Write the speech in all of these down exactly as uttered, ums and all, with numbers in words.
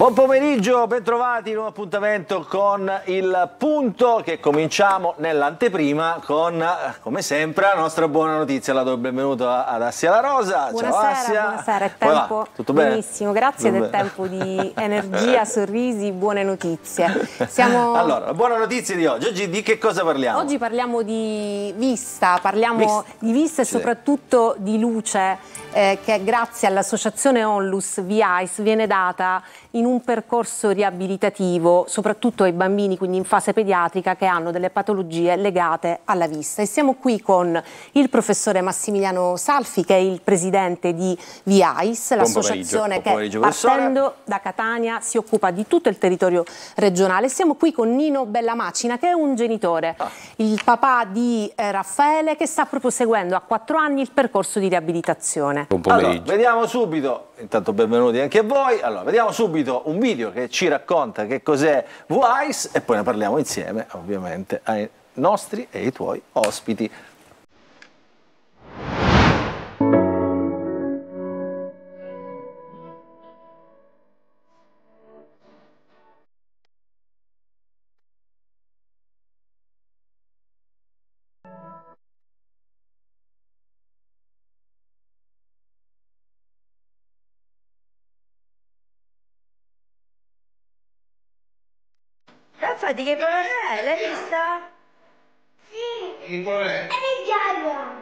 Buon pomeriggio, bentrovati, nuovo appuntamento con Il Punto che cominciamo nell'anteprima con, come sempre, la nostra buona notizia. La do il benvenuto ad Assia La Rosa. Buonasera, ciao Assia. buonasera, è tempo Tutto bene? benissimo, grazie Tutto del bene. tempo di energia, sorrisi, buone notizie. Siamo... Allora, la buona notizia di oggi. Oggi di che cosa parliamo? Oggi parliamo di vista, parliamo Vista. di vista e Sì. soprattutto di luce. Eh, che grazie all'associazione Onlus V-Eyes viene data in un percorso riabilitativo soprattutto ai bambini, quindi in fase pediatrica, che hanno delle patologie legate alla vista. E siamo qui con il professore Massimiliano Salfi, che è il presidente di V-Eyes, l'associazione che partendo da Catania si occupa di tutto il territorio regionale. Siamo qui con Nino Bellamacina, che è un genitore, ah. il papà di eh, Raffaele, che sta proprio seguendo a quattro anni il percorso di riabilitazione. Allora, vediamo subito, intanto benvenuti anche a voi, allora, vediamo subito un video che ci racconta che cos'è V-Eyes e poi ne parliamo insieme ovviamente ai nostri e ai tuoi ospiti. Infatti che parola è? L'hai vista? Sì. Che parola è? È giallo.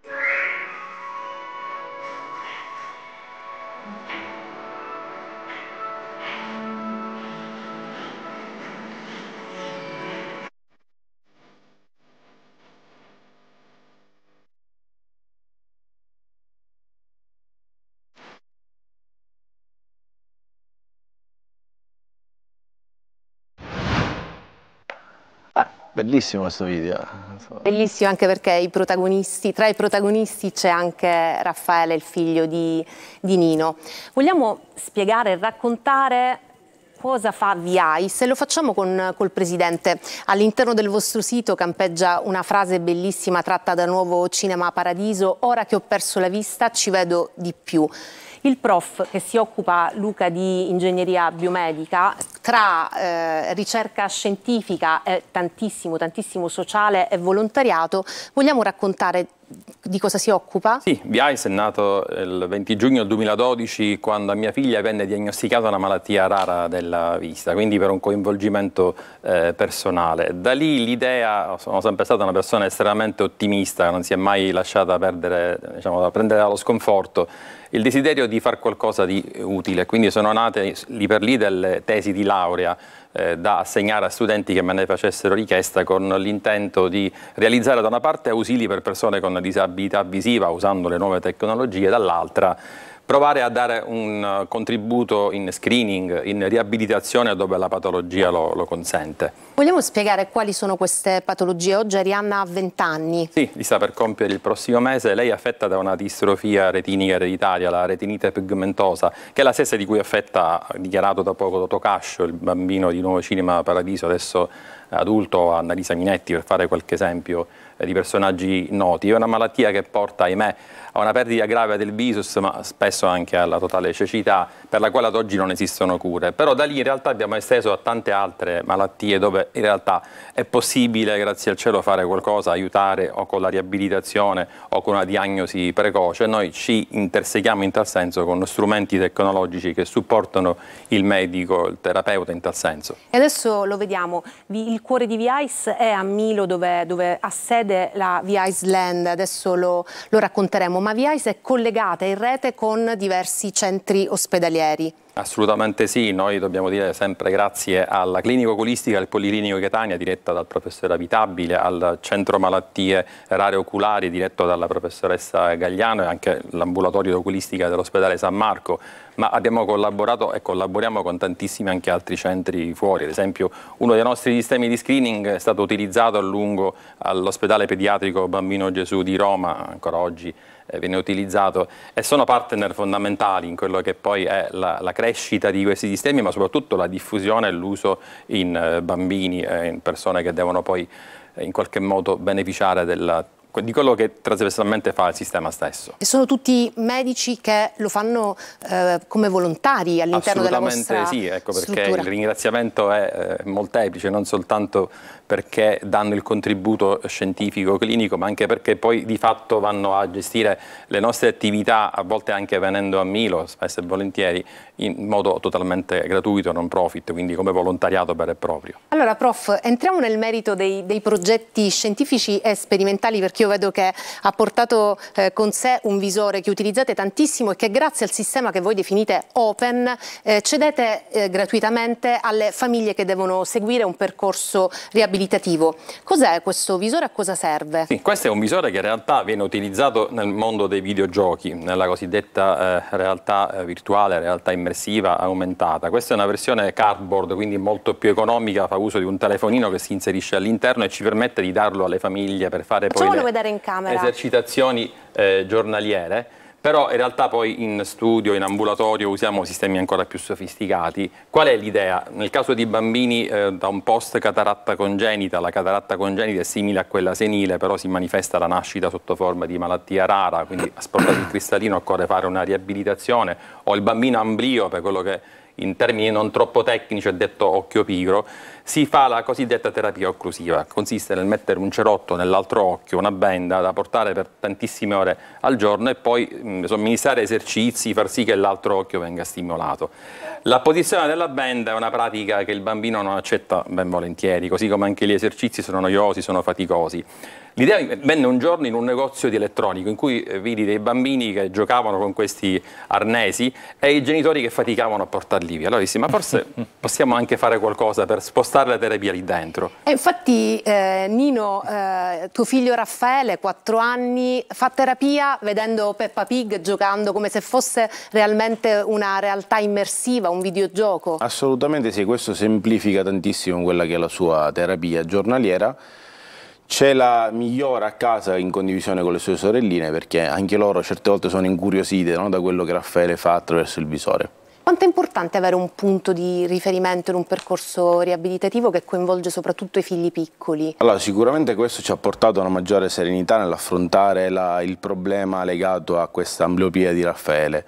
Bellissimo questo video. Bellissimo anche perché i protagonisti, tra i protagonisti c'è anche Raffaele, il figlio di, di Nino. Vogliamo spiegare e raccontare cosa fa V-Eyes e lo facciamo con col presidente. All'interno del vostro sito campeggia una frase bellissima tratta da Nuovo Cinema Paradiso: ora che ho perso la vista ci vedo di più. Il prof che si occupa, Luca, di ingegneria biomedica, tra eh, ricerca scientifica e tantissimo, tantissimo sociale e volontariato, vogliamo raccontare di cosa si occupa? Sì, V-Eyes è nato il venti giugno duemiladodici, quando a mia figlia venne diagnosticata una malattia rara della vista, quindi per un coinvolgimento eh, personale. Da lì l'idea, sono sempre stata una persona estremamente ottimista, non si è mai lasciata perdere, diciamo, da prendere dallo sconforto, il desiderio di fare qualcosa di utile, quindi sono nate lì per lì delle tesi di laurea eh, da assegnare a studenti che me ne facessero richiesta, con l'intento di realizzare da una parte ausili per persone con disabilità visiva usando le nuove tecnologie, dall'altra provare a dare un contributo in screening, in riabilitazione dove la patologia lo, lo consente. Vogliamo spiegare quali sono queste patologie? Oggi Arianna ha venti anni. Sì, li sta per compiere il prossimo mese. Lei è affetta da una distrofia retinica ereditaria, la retinite pigmentosa, che è la stessa di cui è affetta, ha dichiarato da poco Totò Cascio, il bambino di Nuovo Cinema Paradiso, adesso adulto, Annalisa Minetti, per fare qualche esempio di personaggi noti. È una malattia che porta, ahimè, a una perdita grave del visus, ma spesso anche alla totale cecità, per la quale ad oggi non esistono cure. Però da lì in realtà abbiamo esteso a tante altre malattie dove in realtà è possibile, grazie al cielo, fare qualcosa, aiutare o con la riabilitazione o con una diagnosi precoce. Noi ci intersechiamo in tal senso con strumenti tecnologici che supportano il medico, il terapeuta in tal senso. E adesso lo vediamo, il cuore di V-Eyes è a Milo, dove, dove ha sede la V-Eyes Land, adesso lo, lo racconteremo, ma V-Eyes è collegata in rete con diversi centri ospedalieri. Assolutamente sì, noi dobbiamo dire sempre grazie alla clinica oculistica del Policlinico Catania, diretta dal professore Abitabile, al centro malattie rare oculari diretto dalla professoressa Gagliano e anche l'ambulatorio di oculistica dell'ospedale San Marco, ma abbiamo collaborato e collaboriamo con tantissimi anche altri centri fuori. Ad esempio uno dei nostri sistemi di screening è stato utilizzato a lungo all'ospedale pediatrico Bambino Gesù di Roma, ancora oggi viene utilizzato, e sono partner fondamentali in quello che poi è la, la crescita di questi sistemi, ma soprattutto la diffusione e l'uso in eh, bambini e in persone che devono poi eh, in qualche modo beneficiare della di quello che trasversalmente fa il sistema stesso. E sono tutti medici che lo fanno eh, come volontari all'interno della vostra sì, ecco perché struttura. il ringraziamento è eh, molteplice, non soltanto perché danno il contributo scientifico clinico, ma anche perché poi di fatto vanno a gestire le nostre attività, a volte anche venendo a Milo, spesso e volentieri, in modo totalmente gratuito, non profit, quindi come volontariato vero e proprio. Allora, prof, entriamo nel merito dei, dei progetti scientifici e sperimentali, perché io vedo che ha portato eh, con sé un visore che utilizzate tantissimo e che grazie al sistema che voi definite open eh, cedete eh, gratuitamente alle famiglie che devono seguire un percorso riabilitativo. Cos'è questo visore e a cosa serve? Sì, questo è un visore che in realtà viene utilizzato nel mondo dei videogiochi, nella cosiddetta eh, realtà eh, virtuale, realtà immersiva aumentata. Questa è una versione cardboard, quindi molto più economica, fa uso di un telefonino che si inserisce all'interno e ci permette di darlo alle famiglie per fare poi le vedere in camera. esercitazioni eh, giornaliere. Però in realtà poi in studio, in ambulatorio usiamo sistemi ancora più sofisticati. Qual è l'idea? Nel caso di bambini eh, da un post cataratta congenita, la cataratta congenita è simile a quella senile, però si manifesta alla nascita sotto forma di malattia rara, quindi a sportato il cristallino occorre fare una riabilitazione, o il bambino amblio, per quello che in termini non troppo tecnici è detto occhio pigro, si fa la cosiddetta terapia occlusiva. Consiste nel mettere un cerotto nell'altro occhio, una benda da portare per tantissime ore al giorno e poi mh, somministrare esercizi, far sì che l'altro occhio venga stimolato. La posizione della benda è una pratica che il bambino non accetta ben volentieri, così come anche gli esercizi sono noiosi, sono faticosi. L'idea venne un giorno in un negozio di elettronico in cui vidi dei bambini che giocavano con questi arnesi e i genitori che faticavano a portarli via. Allora dissi, ma forse possiamo anche fare qualcosa per spostare la terapia lì dentro. E infatti eh, Nino, eh, tuo figlio Raffaele, quattro anni, fa terapia vedendo Peppa Pig giocando come se fosse realmente una realtà immersiva, un videogioco. Assolutamente sì, questo semplifica tantissimo quella che è la sua terapia giornaliera. Ce la migliora a casa in condivisione con le sue sorelline, perché anche loro certe volte sono incuriosite, no, da quello che Raffaele fa attraverso il visore. Quanto è importante avere un punto di riferimento in un percorso riabilitativo che coinvolge soprattutto i figli piccoli? Allora, sicuramente questo ci ha portato a una maggiore serenità nell'affrontare il problema legato a questa ambliopia di Raffaele.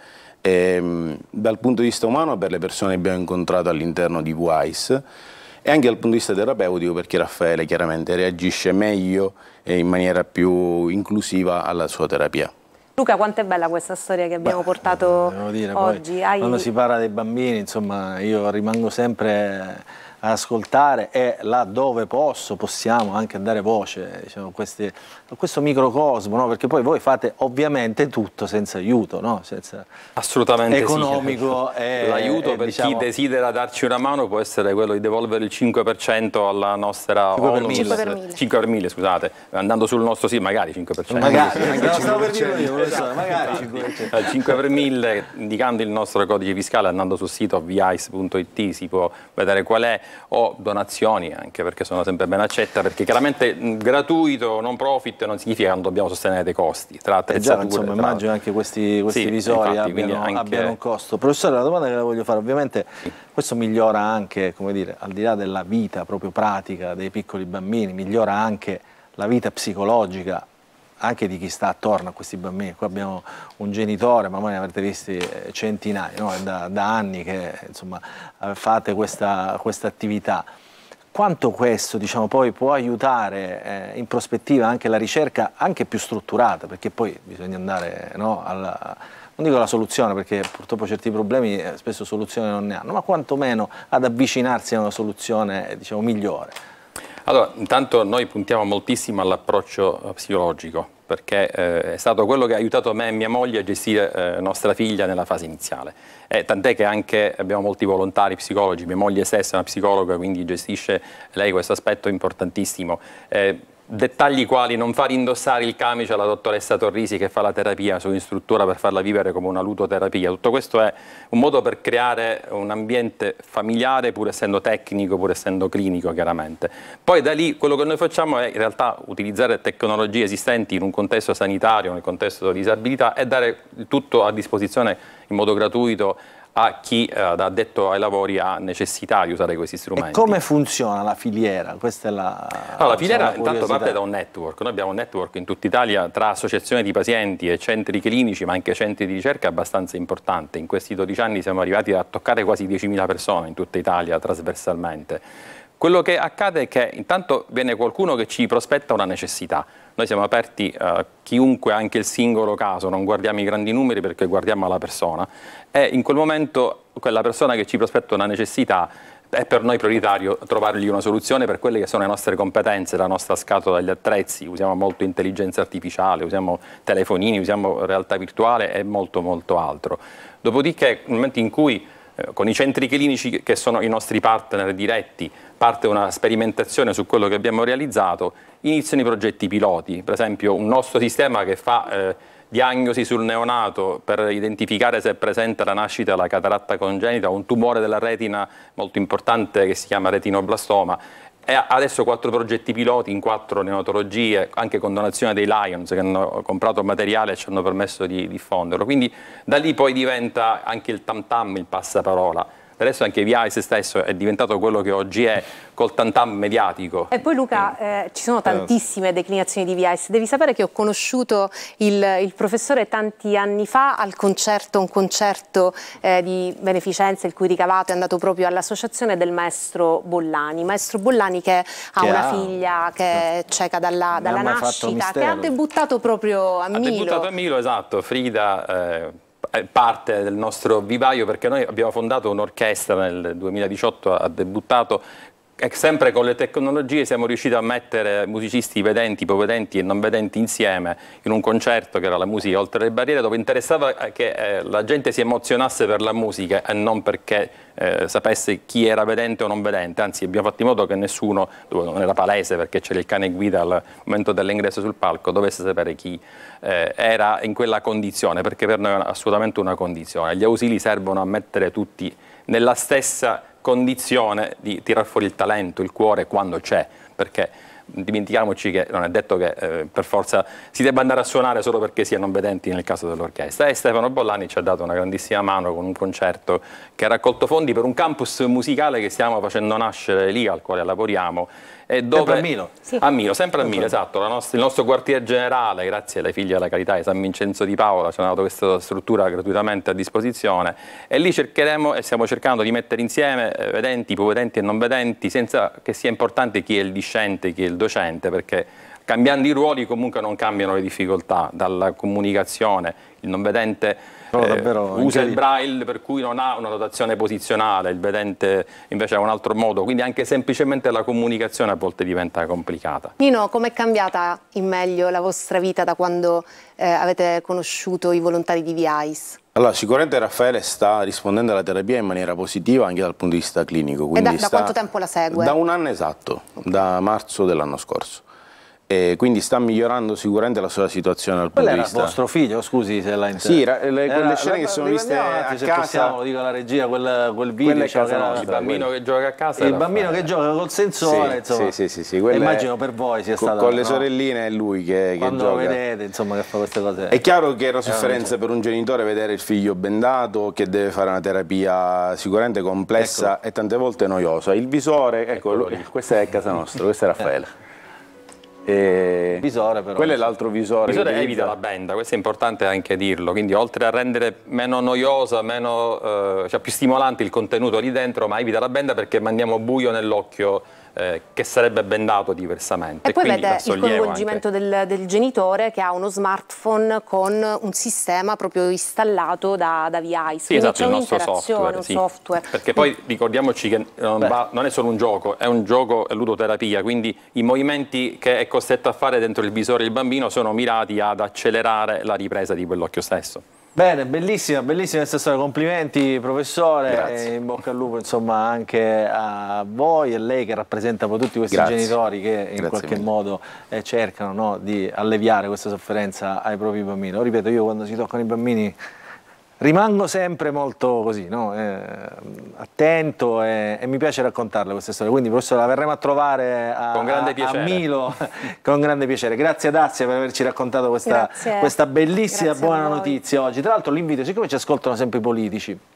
E, dal punto di vista umano, per le persone che abbiamo incontrato all'interno di Wise, e anche dal punto di vista terapeutico, perché Raffaele chiaramente reagisce meglio e in maniera più inclusiva alla sua terapia. Luca, quanto è bella questa storia che abbiamo Beh, portato devo dire, oggi? Poi, Hai... Quando si parla dei bambini, insomma, io rimango sempre ad ascoltare e là dove posso, possiamo anche dare voce, diciamo, questi, a questo microcosmo, no? Perché poi voi fate ovviamente tutto senza aiuto, no? Senza assolutamente economico. Sì. L'aiuto per diciamo... chi desidera darci una mano può essere quello di devolvere il cinque per cento alla nostra cinque per onus, mille. cinque per mille. cinque per mille, scusate, andando sul nostro sì, magari cinque per cento. Magari, anche cinque per cento. Io, esatto, magari cinque per cento. Al cinque per mille, indicando il nostro codice fiscale, andando sul sito vice punto it si può vedere qual è, o donazioni, anche perché sono sempre ben accetta, perché chiaramente mh, gratuito, non profit non significa che non dobbiamo sostenere dei costi tra attrezzature. Eh già, insomma, tra... immagino anche questi, questi sì, visori infatti, abbiano, anche... abbiano un costo. Professore, la domanda che le voglio fare, ovviamente sì. Questo migliora anche, come dire, al di là della vita proprio pratica dei piccoli bambini, migliora anche la vita psicologica anche di chi sta attorno a questi bambini. Qua abbiamo un genitore, ma voi ne avrete visti centinaia, no? da, da anni che insomma, fate questa, questa attività. Quanto questo, diciamo, poi può aiutare eh, in prospettiva anche la ricerca anche più strutturata, perché poi bisogna andare, no, alla, non dico alla soluzione, perché purtroppo certi problemi eh, spesso soluzione non ne hanno, ma quantomeno ad avvicinarsi a una soluzione, diciamo, migliore. Allora, intanto noi puntiamo moltissimo all'approccio psicologico, perché eh, è stato quello che ha aiutato me e mia moglie a gestire eh, nostra figlia nella fase iniziale. Eh, tant'è che anche abbiamo molti volontari psicologi, mia moglie stessa è una psicologa, quindi gestisce lei questo aspetto importantissimo. Eh, Dettagli quali non far indossare il camice alla dottoressa Torrisi che fa la terapia su in struttura per farla vivere come una ludoterapia. Tutto questo è un modo per creare un ambiente familiare, pur essendo tecnico, pur essendo clinico chiaramente. Poi da lì quello che noi facciamo è in realtà utilizzare tecnologie esistenti in un contesto sanitario, nel contesto di disabilità, e dare tutto a disposizione in modo gratuito a chi eh, da addetto ai lavori ha necessità di usare questi strumenti. E come funziona la filiera? Questa è la, allora, la filiera la intanto parte da un network. Noi abbiamo un network in tutta Italia tra associazioni di pazienti e centri clinici, ma anche centri di ricerca abbastanza importante. In questi dodici anni siamo arrivati a toccare quasi diecimila persone in tutta Italia trasversalmente. Quello che accade è che intanto viene qualcuno che ci prospetta una necessità. Noi siamo aperti a chiunque, anche il singolo caso, non guardiamo i grandi numeri perché guardiamo la persona, e in quel momento quella persona che ci prospetta una necessità è per noi prioritario trovargli una soluzione per quelle che sono le nostre competenze, la nostra scatola degli attrezzi. Usiamo molto intelligenza artificiale, usiamo telefonini, usiamo realtà virtuale e molto molto altro. Dopodiché nel momento in cui con i centri clinici, che sono i nostri partner diretti, parte una sperimentazione su quello che abbiamo realizzato, iniziano i progetti piloti. Per esempio un nostro sistema che fa eh, diagnosi sul neonato per identificare se è presente alla nascita la cataratta congenita, un tumore della retina molto importante che si chiama retinoblastoma. E adesso quattro progetti piloti in quattro neonatologie, anche con donazione dei Lions che hanno comprato materiale e ci hanno permesso di diffonderlo. Quindi da lì poi diventa anche il tam tam, il passaparola. Adesso anche Viais stesso è diventato quello che oggi è, col tantam mediatico. E poi Luca, eh, ci sono tantissime declinazioni di Viais. Devi sapere che ho conosciuto il, il professore tanti anni fa al concerto, un concerto eh, di beneficenza il cui ricavato è andato proprio all'associazione del maestro Bollani. Maestro Bollani che ha che una ha, figlia che è cieca dalla, dalla nascita, che ha debuttato proprio a ha Milo. Ha debuttato a Milo, esatto. Frida eh, è parte del nostro vivaio perché noi abbiamo fondato un'orchestra nel duemiladiciotto, ha debuttato e sempre con le tecnologie siamo riusciti a mettere musicisti vedenti, ipovedenti e non vedenti insieme in un concerto che era la musica oltre le barriere, dove interessava che eh, la gente si emozionasse per la musica e non perché eh, sapesse chi era vedente o non vedente. Anzi, abbiamo fatto in modo che nessuno, non era palese perché c'era il cane guida al momento dell'ingresso sul palco, dovesse sapere chi eh, era in quella condizione, perché per noi è assolutamente una condizione. Gli ausili servono a mettere tutti nella stessa condizione di tirar fuori il talento, il cuore quando c'è, perché dimentichiamoci che non è detto che eh, per forza si debba andare a suonare solo perché si è non vedenti nel caso dell'orchestra. E Stefano Bollani ci ha dato una grandissima mano con un concerto che ha raccolto fondi per un campus musicale che stiamo facendo nascere lì, al quale lavoriamo. E dove... Sempre a Milo? Sì. A Milo, sempre a Milo, esatto. La nostra, il nostro quartier generale, grazie alle figlie della carità di San Vincenzo di Paola, ci hanno dato questa struttura gratuitamente a disposizione e lì cercheremo e stiamo cercando di mettere insieme eh, vedenti, ipovedenti e non vedenti, senza che sia importante chi è il discente, chi è il docente, perché cambiando i ruoli comunque non cambiano le difficoltà, dalla comunicazione, il non vedente Oh, eh, usa il incredibile. braille per cui non ha una rotazione posizionale, il vedente invece ha un altro modo, quindi anche semplicemente la comunicazione a volte diventa complicata. Nino, com'è cambiata in meglio la vostra vita da quando eh, avete conosciuto i volontari di Viais? Allora, sicuramente Raffaele sta rispondendo alla terapia in maniera positiva anche dal punto di vista clinico. E da, sta... da quanto tempo la segue? Da un anno esatto, okay. Da marzo dell'anno scorso. E quindi sta migliorando sicuramente la sua situazione dal punto Quello di era vista... vostro figlio, scusi se la inter... Sì, ra- le, era, quelle scene la, che sono la, viste a a se casa... possiamo, lo dico alla regia, quel, quel video... Quella è casa era, nostra, Il bambino quello. che gioca a casa. Il bambino che gioca col sensore, Sì, insomma. sì, sì, sì, quella immagino è... per voi sia con, stato... con le no? sorelline è lui che, che Quando gioca. lo vedete, insomma, che fa queste cose... È chiaro che è una Eh, sofferenza per un genitore vedere il figlio bendato, che deve fare una terapia sicuramente complessa Eccolo. e tante volte noiosa. Il visore, ecco, lui, questa è casa nostra, questo è Raffaele. E visore però. quello è l'altro visore. Il visore che evita la benda, questo è importante anche dirlo, quindi oltre a rendere meno noiosa, meno, eh, cioè più stimolante il contenuto lì dentro, ma evita la benda perché mandiamo buio nell'occhio eh, che sarebbe bendato diversamente. E poi quindi vede la il coinvolgimento del, del genitore che ha uno smartphone con un sistema proprio installato da, da Viais. Sì, esatto, c'è il nostro un'interazione, software, un sì. software. Perché poi ricordiamoci che non, va, non è solo un gioco, è un gioco, è ludoterapia, quindi i movimenti che è costretto a fare dentro il visore il bambino sono mirati ad accelerare la ripresa di quell'occhio stesso. Bene, bellissima, bellissima questa storia, complimenti professore, Grazie. e in bocca al lupo insomma anche a voi e lei che rappresenta poi tutti questi Grazie. genitori che in Grazie qualche mille. modo eh, cercano, no, di alleviare questa sofferenza ai propri bambini. Lo ripeto, io quando si toccano i bambini rimango sempre molto così, no? eh, attento e, e mi piace raccontarle queste storie, quindi professore la verremo a trovare a, Con grande a, piacere. a Milo con grande piacere. Grazie ad Azia per averci raccontato questa, Grazie. questa bellissima Grazie a buona voi. notizia oggi. Tra l'altro l'invito, siccome ci ascoltano sempre i politici,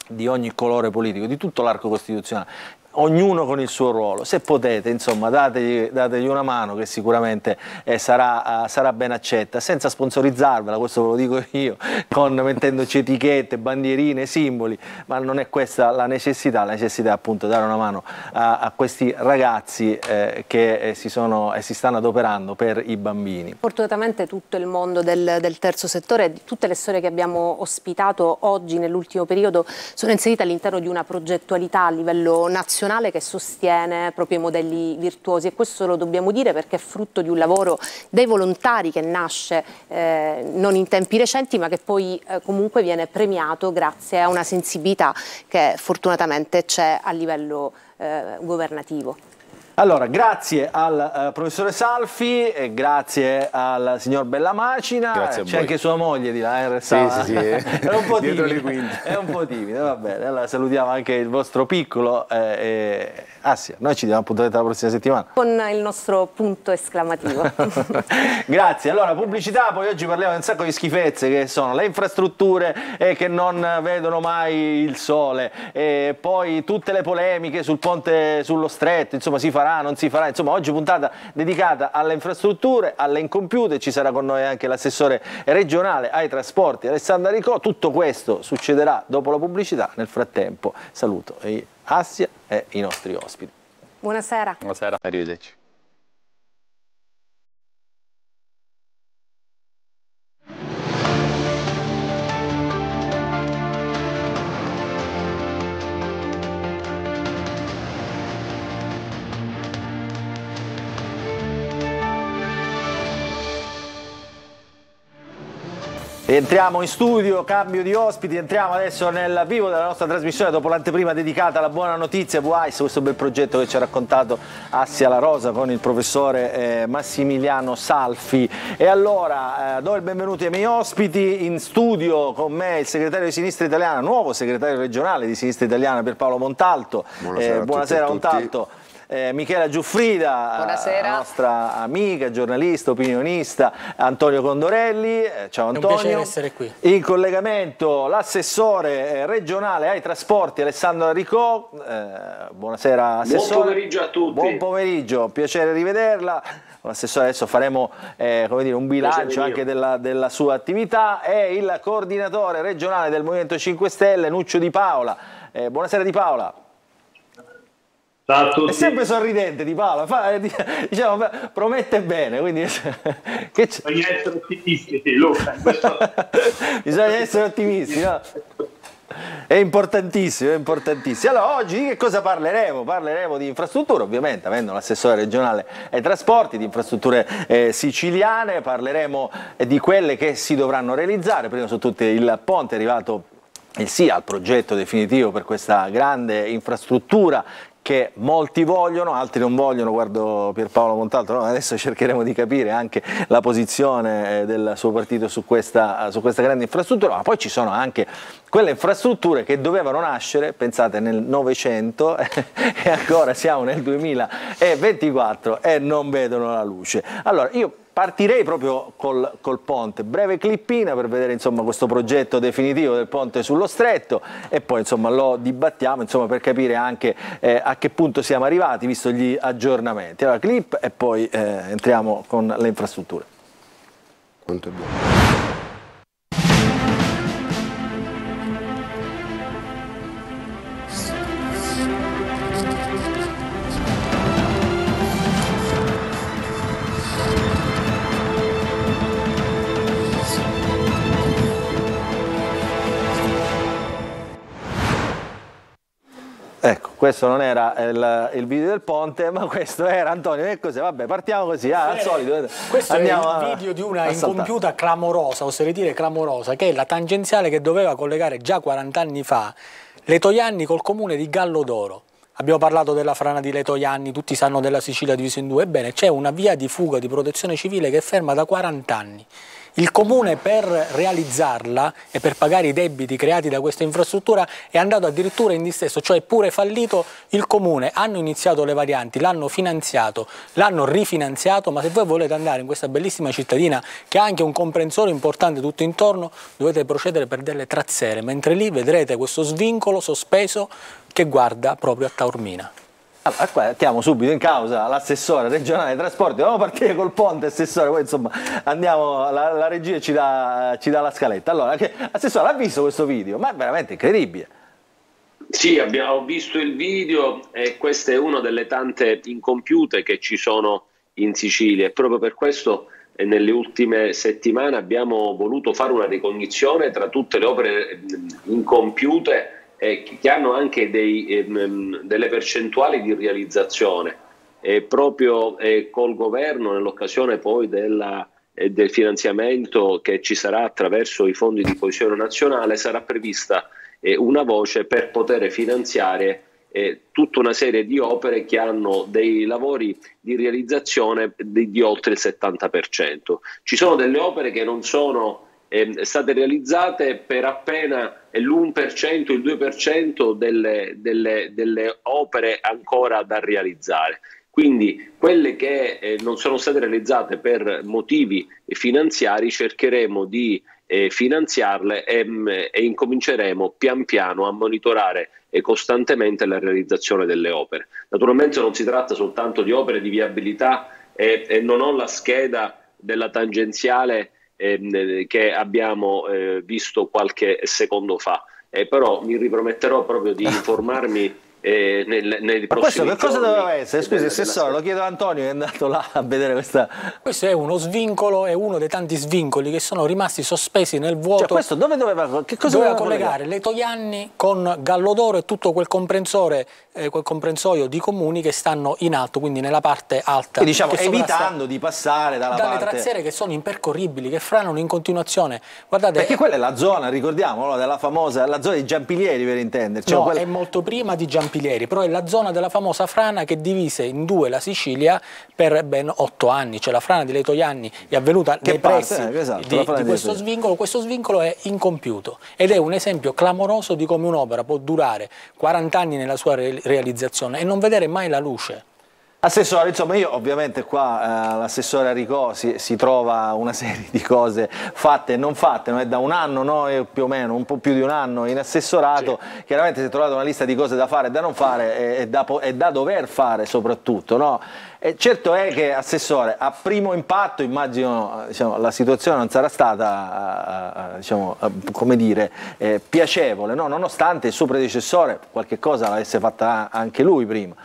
di ogni colore politico, di tutto l'arco costituzionale, ognuno con il suo ruolo. Se potete, insomma, dategli, dategli una mano, che sicuramente eh, sarà, uh, sarà ben accetta, senza sponsorizzarvela, questo ve lo dico io, con, mettendoci etichette, bandierine, simboli, ma non è questa la necessità. La necessità è appunto dare una mano a, a questi ragazzi eh, che eh, si, sono, eh, si stanno adoperando per i bambini. Fortunatamente tutto il mondo del, del terzo settore, tutte le storie che abbiamo ospitato oggi nell'ultimo periodo sono inserite all'interno di una progettualità a livello nazionale che sostiene proprio i modelli virtuosi, e questo lo dobbiamo dire perché è frutto di un lavoro dei volontari che nasce eh, non in tempi recenti, ma che poi eh, comunque viene premiato grazie a una sensibilità che fortunatamente c'è a livello eh, governativo. Allora, grazie al uh, professore Salfi, e grazie al signor Bellamacina, c'è anche sua moglie di là, eh, sì, sì, sì. È un po' timido, è un po' timido, va bene, allora salutiamo anche il vostro piccolo, eh, eh, Assia, noi ci diamo appuntamento la prossima settimana. Con il nostro punto esclamativo. Grazie, allora pubblicità, poi oggi parliamo di un sacco di schifezze che sono le infrastrutture eh, che non vedono mai il sole, e poi tutte le polemiche sul ponte sullo stretto, insomma si farà, non si farà, insomma oggi puntata dedicata alle infrastrutture, alle incompiute, ci sarà con noi anche l'assessore regionale ai trasporti Alessandra Ricò. Tutto questo succederà dopo la pubblicità. Nel frattempo saluto Assia e i nostri ospiti. Buonasera. Buonasera. Arrivederci. Entriamo in studio, cambio di ospiti, entriamo adesso nel vivo della nostra trasmissione dopo l'anteprima dedicata alla buona notizia V I C E, questo bel progetto che ci ha raccontato Assia La Rosa con il professore eh, Massimiliano Salfi. E allora eh, do il benvenuto ai miei ospiti. In studio con me il segretario di Sinistra Italiana, nuovo segretario regionale di Sinistra Italiana, Pierpaolo Montalto. Buonasera, eh, buonasera a tutti e Montalto. Eh, Michela Giuffrida, buonasera. La nostra amica, giornalista, opinionista, Antonio Condorelli. Eh, ciao Antonio. È un piacere essere qui. In collegamento l'assessore eh, regionale ai trasporti Alessandro Ricò. Eh, buonasera assessore. Buon pomeriggio a tutti. Buon pomeriggio, piacere rivederla. L'assessore, adesso faremo eh, come dire, un bilancio anche della, della sua attività. È il coordinatore regionale del Movimento cinque Stelle, Nuccio Di Paola. Eh, buonasera Di Paola. Ciao a tutti. È sempre sorridente Di Paola, fa, eh, diciamo, promette bene, quindi che bisogna essere ottimisti, sì, Luca, questo... bisogna essere ottimisti, no? È importantissimo, è importantissimo. Allora oggi di che cosa parleremo? Parleremo di infrastrutture, ovviamente, avendo l'assessore regionale ai trasporti, di infrastrutture eh, siciliane, parleremo eh, di quelle che si dovranno realizzare, prima su tutte il ponte è arrivato il sì al progetto definitivo per questa grande infrastruttura che molti vogliono, altri non vogliono. Guardo Pierpaolo Montalto, no? Adesso cercheremo di capire anche la posizione del suo partito su questa, su questa grande infrastruttura, ma poi ci sono anche quelle infrastrutture che dovevano nascere, pensate, nel Novecento e ancora siamo nel duemilaventiquattro e non vedono la luce. Allora io partirei proprio col, col ponte, breve clippina per vedere insomma questo progetto definitivo del ponte sullo stretto e poi insomma lo dibattiamo insomma per capire anche eh, a che punto siamo arrivati visto gli aggiornamenti. Allora clip e poi eh, entriamo con le infrastrutture. Quanto è buono. Ecco, questo non era il, il video del ponte, ma questo era, Antonio, che cos'è? Vabbè, partiamo così, ah, al solito. Questo Andiamo è il video a, di una incompiuta clamorosa, oserei dire clamorosa, che è la tangenziale che doveva collegare già quaranta anni fa Letojanni col comune di Gallodoro. Abbiamo parlato della frana di Letojanni, tutti sanno della Sicilia divisa in due. Ebbene, c'è una via di fuga di protezione civile che è ferma da quaranta anni. Il comune per realizzarla e per pagare i debiti creati da questa infrastruttura è andato addirittura in dissesto, cioè pure fallito il comune. Hanno iniziato le varianti, l'hanno finanziato, l'hanno rifinanziato, ma se voi volete andare in questa bellissima cittadina che ha anche un comprensorio importante tutto intorno, dovete procedere per delle trazzere, mentre lì vedrete questo svincolo sospeso che guarda proprio a Taormina. Allora, qua mettiamo subito in causa l'assessore regionale dei trasporti. Dobbiamo partire col ponte, assessore, poi insomma andiamo, la, la regia ci dà, ci dà la scaletta. Allora, che, assessore, ha visto questo video? Ma è veramente incredibile. Sì, abbiamo, ho visto il video e questa è una delle tante incompiute che ci sono in Sicilia e proprio per questo eh, nelle ultime settimane abbiamo voluto fare una ricognizione tra tutte le opere incompiute Eh, che hanno anche dei, ehm, delle percentuali di realizzazione. E proprio eh, col governo, nell'occasione poi della, eh, del finanziamento che ci sarà attraverso i fondi di coesione nazionale, sarà prevista eh, una voce per poter finanziare eh, tutta una serie di opere che hanno dei lavori di realizzazione di, di oltre il settanta per cento. Ci sono delle opere che non sono Eh, state realizzate per appena l'uno per cento, il due per cento delle, delle, delle opere ancora da realizzare. Quindi quelle che eh, non sono state realizzate per motivi finanziari cercheremo di eh, finanziarle e, e incominceremo pian piano a monitorare eh, costantemente la realizzazione delle opere. Naturalmente non si tratta soltanto di opere di viabilità e, e non ho la scheda della tangenziale Eh, che abbiamo eh, visto qualche secondo fa, eh, però mi riprometterò proprio di informarmi eh, nel, nei Ma prossimi questo che cosa giorni. doveva essere? Scusi, assessore, lo chiedo a Antonio che è andato là a vedere questa... Questo è uno svincolo, è uno dei tanti svincoli che sono rimasti sospesi nel vuoto. Cioè, questo dove doveva, che cosa doveva doveva collegare le Toianni con Gallodoro e tutto quel comprensore, eh, quel comprensorio di comuni che stanno in alto, quindi nella parte alta. E diciamo, che evitando di passare dalla dalle parte... traziere che sono impercorribili, che franano in continuazione. Guardate, Perché quella è la zona, ricordiamo, no? Della famosa, la zona di Giampilieri per intenderci. No, quella... è molto prima di Giampilieri, però è la zona della famosa frana che divise in due la Sicilia per ben otto anni, cioè la frana di Letoianni è avvenuta che nei parte, pressi eh, esatto, di, di di questo svincolo. Questo svincolo è incompiuto ed è un esempio clamoroso di come un'opera può durare quaranta anni nella sua re realizzazione e non vedere mai la luce. Assessore, insomma io ovviamente qua eh, l'assessore Aricò si, si trova una serie di cose fatte e non fatte, no? È da un anno, no? È più o meno, un po' più di un anno in assessorato, sì. Chiaramente si è trovato una lista di cose da fare e da non fare e, e, da, e da dover fare soprattutto, no? E certo è che, assessore, a primo impatto immagino diciamo, la situazione non sarà stata diciamo, come dire, eh, piacevole, no? Nonostante il suo predecessore qualche cosa l'avesse fatta anche lui prima.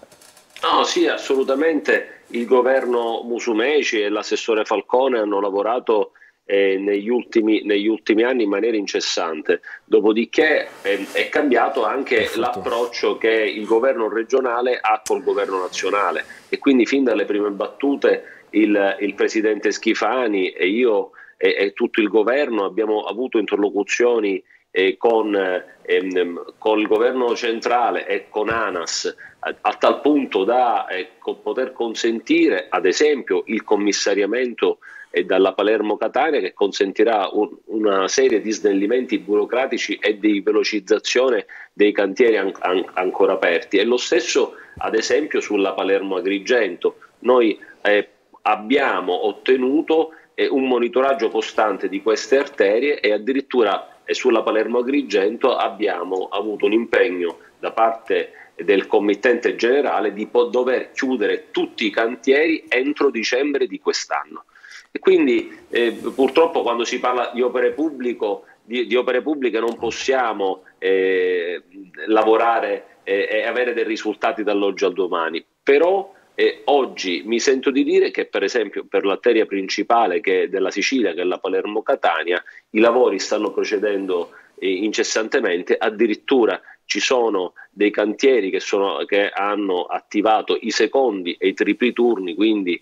No, sì, assolutamente. Il governo Musumeci e l'assessore Falcone hanno lavorato eh, negli, ultimi, negli ultimi anni in maniera incessante. Dopodiché eh, è cambiato anche l'approccio che il governo regionale ha col governo nazionale e quindi fin dalle prime battute il, il presidente Schifani e io e, e tutto il governo abbiamo avuto interlocuzioni eh, con, ehm, con il governo centrale e con ANAS a, a tal punto da eh, poter consentire ad esempio il commissariamento eh, dalla Palermo-Catania, che consentirà un, una serie di snellimenti burocratici e di velocizzazione dei cantieri an an ancora aperti, e lo stesso ad esempio sulla Palermo-Agrigento. Noi eh, abbiamo ottenuto eh, un monitoraggio costante di queste arterie e addirittura eh, sulla Palermo-Agrigento abbiamo avuto un impegno da parte del committente generale di dover chiudere tutti i cantieri entro dicembre di quest'anno. E quindi eh, purtroppo quando si parla di opere, pubblico, di, di opere pubbliche non possiamo eh, lavorare eh, e avere dei risultati dall'oggi al domani, però eh, oggi mi sento di dire che per esempio per l'arteria principale che è della Sicilia, che è la Palermo-Catania, i lavori stanno procedendo eh, incessantemente, addirittura ci sono dei cantieri che, sono, che hanno attivato i secondi e i tripli turni, quindi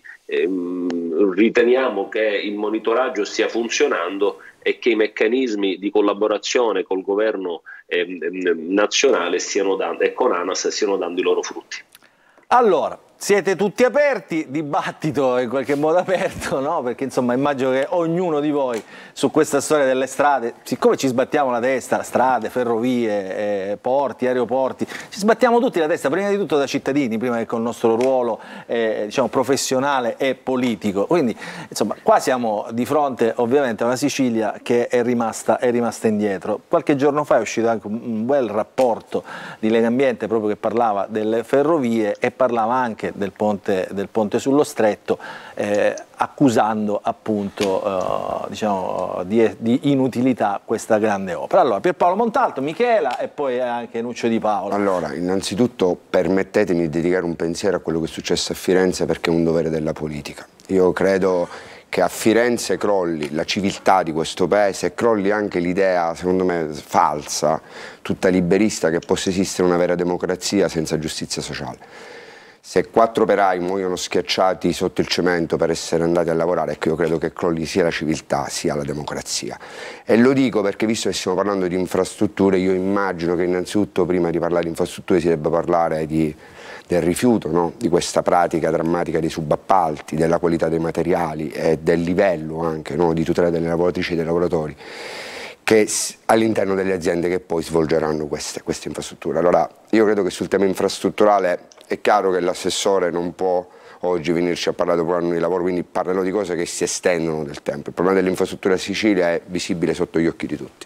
ehm, riteniamo che il monitoraggio stia funzionando e che i meccanismi di collaborazione col governo ehm, nazionale stiano dando, e con ANAS stiano dando i loro frutti. Allora, Siete tutti aperti, dibattito in qualche modo aperto, no? Perché insomma immagino che ognuno di voi su questa storia delle strade, siccome ci sbattiamo la testa, strade, ferrovie, eh, porti, aeroporti, ci sbattiamo tutti la testa prima di tutto da cittadini, prima che con il nostro ruolo eh, diciamo professionale e politico. Quindi insomma qua siamo di fronte ovviamente a una Sicilia che è rimasta, è rimasta indietro. Qualche giorno fa è uscito anche un, un bel rapporto di Legambiente proprio che parlava delle ferrovie e parlava anche del ponte, del ponte sullo Stretto, eh, accusando appunto eh, diciamo, di, di inutilità questa grande opera. Allora, Pierpaolo Montalto, Michela e poi anche Nuccio Di Paolo. Allora, innanzitutto permettetemi di dedicare un pensiero a quello che è successo a Firenze, perché è un dovere della politica. Io credo che a Firenze crolli la civiltà di questo paese e crolli anche l'idea, secondo me falsa, tutta liberista, che possa esistere una vera democrazia senza giustizia sociale. Se quattro operai muoiono schiacciati sotto il cemento per essere andati a lavorare, ecco, io credo che crolli sia la civiltà sia la democrazia. E lo dico perché, visto che stiamo parlando di infrastrutture, io immagino che innanzitutto prima di parlare di infrastrutture si debba parlare di, del rifiuto, no? Di questa pratica drammatica dei subappalti, della qualità dei materiali e del livello anche, no? Di tutela delle lavoratrici e dei lavoratori, che all'interno delle aziende che poi svolgeranno queste, queste infrastrutture. Allora, io credo che sul tema infrastrutturale è chiaro che l'assessore non può oggi venirci a parlare dopo un anno di lavoro, quindi parlerò di cose che si estendono nel tempo. Il problema dell'infrastruttura a Sicilia è visibile sotto gli occhi di tutti.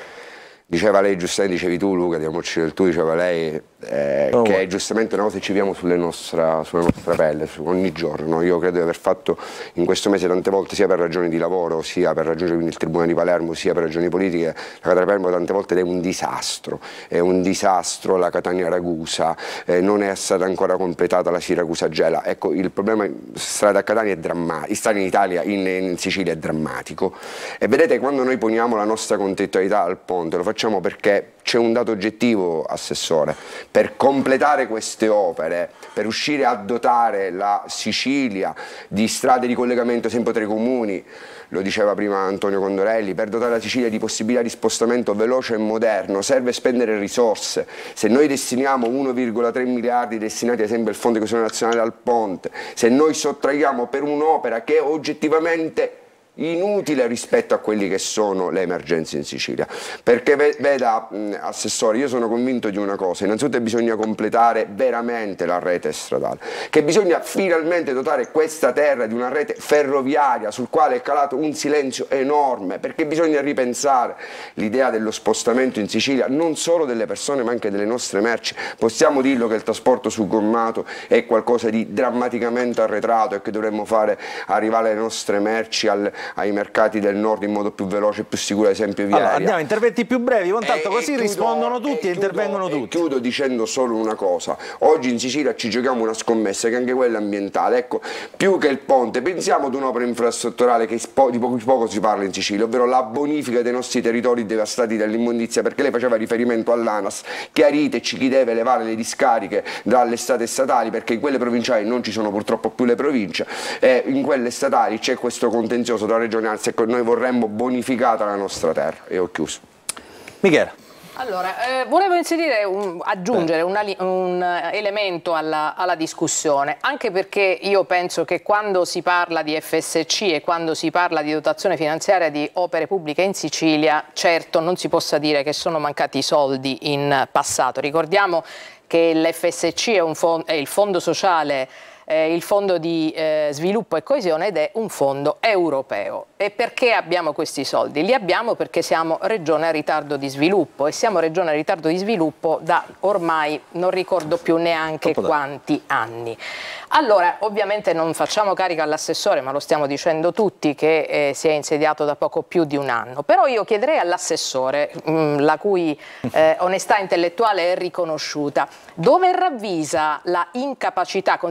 Diceva lei, giustamente dicevi tu Luca, diamoci del tu, diceva lei eh, oh, che è giustamente una cosa che ci viviamo sulle nostra, sulla nostra pelle su, ogni giorno. No? Io credo di aver fatto in questo mese tante volte, sia per ragioni di lavoro, sia per raggiungere il Tribunale di Palermo, sia per ragioni politiche, la Catania Palermo tante volte è un disastro, è un disastro la Catania Ragusa, eh, non è stata ancora completata la Siracusa Gela. Ecco, il problema strada a Catania è drammatico, strada in Italia, in, in Sicilia è drammatico. E vedete, quando noi poniamo la nostra contestualità al ponte, lo facciamo perché c'è un dato oggettivo, Assessore: per completare queste opere, per riuscire a dotare la Sicilia di strade di collegamento sempre tra i comuni, lo diceva prima Antonio Condorelli, per dotare la Sicilia di possibilità di spostamento veloce e moderno serve spendere risorse. Se noi destiniamo uno virgola tre miliardi destinati ad esempio al Fondo di coesione nazionale al ponte, se noi sottraiamo per un'opera che è oggettivamente inutile rispetto a quelli che sono le emergenze in Sicilia, perché veda mh, Assessore, io sono convinto di una cosa: innanzitutto bisogna completare veramente la rete stradale, che bisogna finalmente dotare questa terra di una rete ferroviaria sul quale è calato un silenzio enorme, perché bisogna ripensare l'idea dello spostamento in Sicilia, non solo delle persone ma anche delle nostre merci. Possiamo dirlo che il trasporto su gommato è qualcosa di drammaticamente arretrato e che dovremmo fare arrivare le nostre merci al ai mercati del nord in modo più veloce e più sicuro, ad esempio via allora, aerea. Andiamo, interventi più brevi, intanto e, così e rispondono chiudo, tutti e, e intervengono chiudo, tutti. E chiudo dicendo solo una cosa: oggi in Sicilia ci giochiamo una scommessa che è anche quella ambientale. Ecco, più che il ponte, pensiamo ad un'opera infrastrutturale che di poco, poco si parla in Sicilia, ovvero la bonifica dei nostri territori devastati dall'immondizia, perché lei faceva riferimento all'ANAS. Chiariteci chi deve levare le discariche dalle strade statali, perché in quelle provinciali non ci sono purtroppo più le province, e in quelle statali c'è questo contenzioso tra regionali. Ecco, noi vorremmo bonificata la nostra terra. E ho chiuso. Michela. Allora, eh, volevo inserire, un, aggiungere un, un elemento alla, alla discussione, anche perché io penso che quando si parla di F S C e quando si parla di dotazione finanziaria di opere pubbliche in Sicilia, certo non si possa dire che sono mancati i soldi in passato. Ricordiamo che l'F S C è, un è il fondo sociale, eh, il fondo di eh, sviluppo e coesione, ed è un fondo europeo. E perché abbiamo questi soldi? Li abbiamo perché siamo regione a ritardo di sviluppo, e siamo regione a ritardo di sviluppo da ormai non ricordo più neanche quanti anni. Allora, ovviamente non facciamo carica all'assessore, ma lo stiamo dicendo tutti, che eh, si è insediato da poco più di un anno. Però io chiederei all'assessore, la cui eh, onestà intellettuale è riconosciuta, dove ravvisa la incapacità, considerato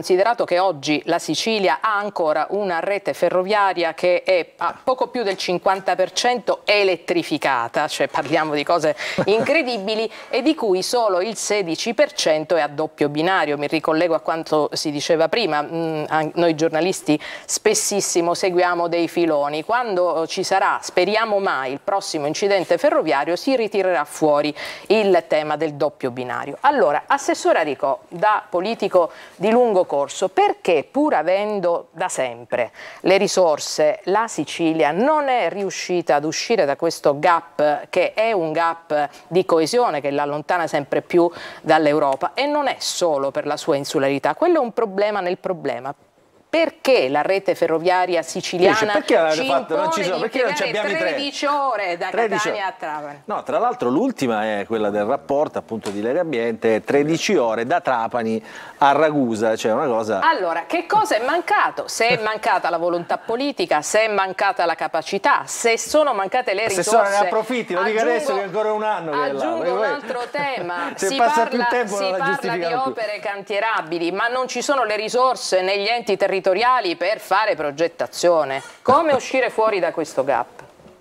che oggi la Sicilia ha ancora una rete ferroviaria che è a poco più del cinquanta per cento elettrificata, cioè parliamo di cose incredibili, e di cui solo il sedici per cento è a doppio binario. Mi ricollego a quanto si diceva prima, mh, noi giornalisti spessissimo seguiamo dei filoni. Quando ci sarà, speriamo mai, il prossimo incidente ferroviario, si ritirerà fuori il tema del doppio binario. Allora, Assessore Aricò, da politico di lungo corso, perché pur avendo da sempre le risorse, la Sicilia non è riuscita ad uscire da questo gap, che è un gap di coesione che la allontana sempre più dall'Europa, e non è solo per la sua insularità, quello è un problema nel problema. Perché la rete ferroviaria siciliana perché ci fatto, non ci impone sono, di perché non ci impiegare abbiamo i tredici ore da tredici Catania ore. a Trapani? No, tra l'altro l'ultima è quella del rapporto appunto di Lega Ambiente, tredici ore da Trapani a Ragusa, cioè una cosa... Allora, che cosa è mancato? Se è mancata la volontà politica, se è mancata la capacità, se sono mancate le risorse... Assessore, ne approfitti, lo dica aggiungo, adesso che è ancora un anno che è là. Aggiungo un altro tema, se si passa parla, più tempo si non la parla di giustificano più. opere cantierabili, ma non ci sono le risorse negli enti territoriali per fare progettazione. Come uscire fuori da questo gap?